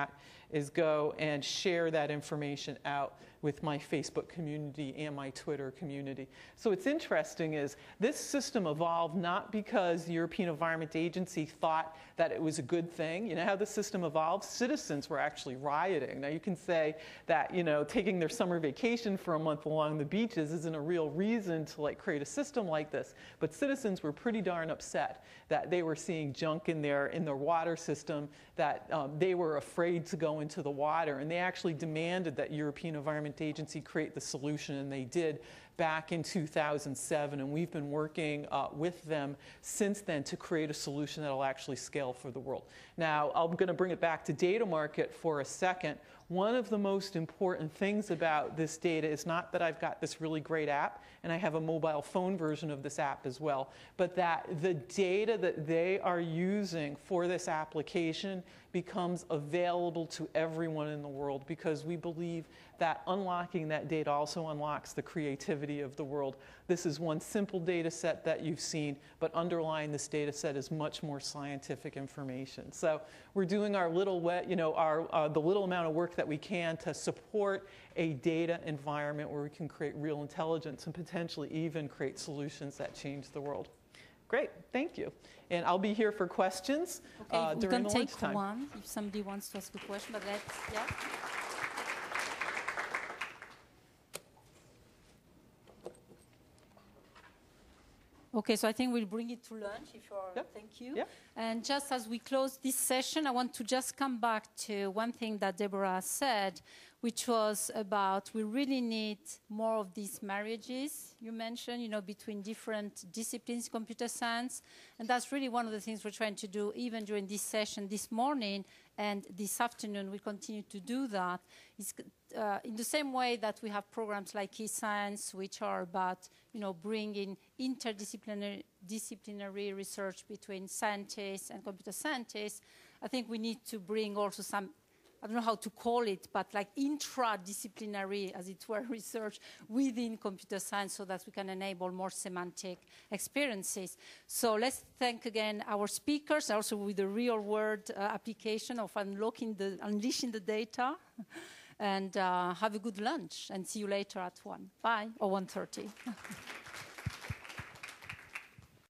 is go and share that information out with my Facebook community and my Twitter community. So what's interesting is this system evolved not because the European Environment Agency thought that it was a good thing. You know how the system evolved? Citizens were actually rioting. Now you can say that, you know, taking their summer vacation for a month along the beaches isn't a real reason to like create a system like this, but citizens were pretty darn upset that they were seeing junk in their in their water system, that um, they were afraid to go into the water, and they actually demanded that European Environment Agency create the solution, and they did back in two thousand seven, and we've been working uh, with them since then to create a solution that will actually scale for the world. Now, I'm going to bring it back to data market for a second. One of the most important things about this data is not that I've got this really great app, and I have a mobile phone version of this app as well, but that the data that they are using for this application becomes available to everyone in the world, because we believe that unlocking that data also unlocks the creativity of the world. This is one simple data set that you've seen, but underlying this data set is much more scientific information. So we're doing our little wet, you know, our, uh, the little amount of work that we can to support a data environment where we can create real intelligence and potentially even create solutions that change the world. Great, thank you. And I'll be here for questions okay, uh, we during can the take lunchtime. one if somebody wants to ask a question, but let's, yeah. Okay, so I think we'll bring it to lunch if you're, yep. thank you. Yep. And just as we close this session, I want to just come back to one thing that Deborah said, which was about we really need more of these marriages you mentioned, you know, between different disciplines, computer science. And that's really one of the things we're trying to do even during this session this morning and this afternoon. We continue to do that. It's, uh, in the same way that we have programs like eScience, which are about, you know, bringing interdisciplinary disciplinary research between scientists and computer scientists, I think we need to bring also some, I don't know how to call it, but like intradisciplinary, as it were, research within computer science so that we can enable more semantic experiences. So let's thank again our speakers, also with the real world uh, application of unlocking the, unleashing the data. And uh, have a good lunch, and see you later at one. Bye, or one thirty.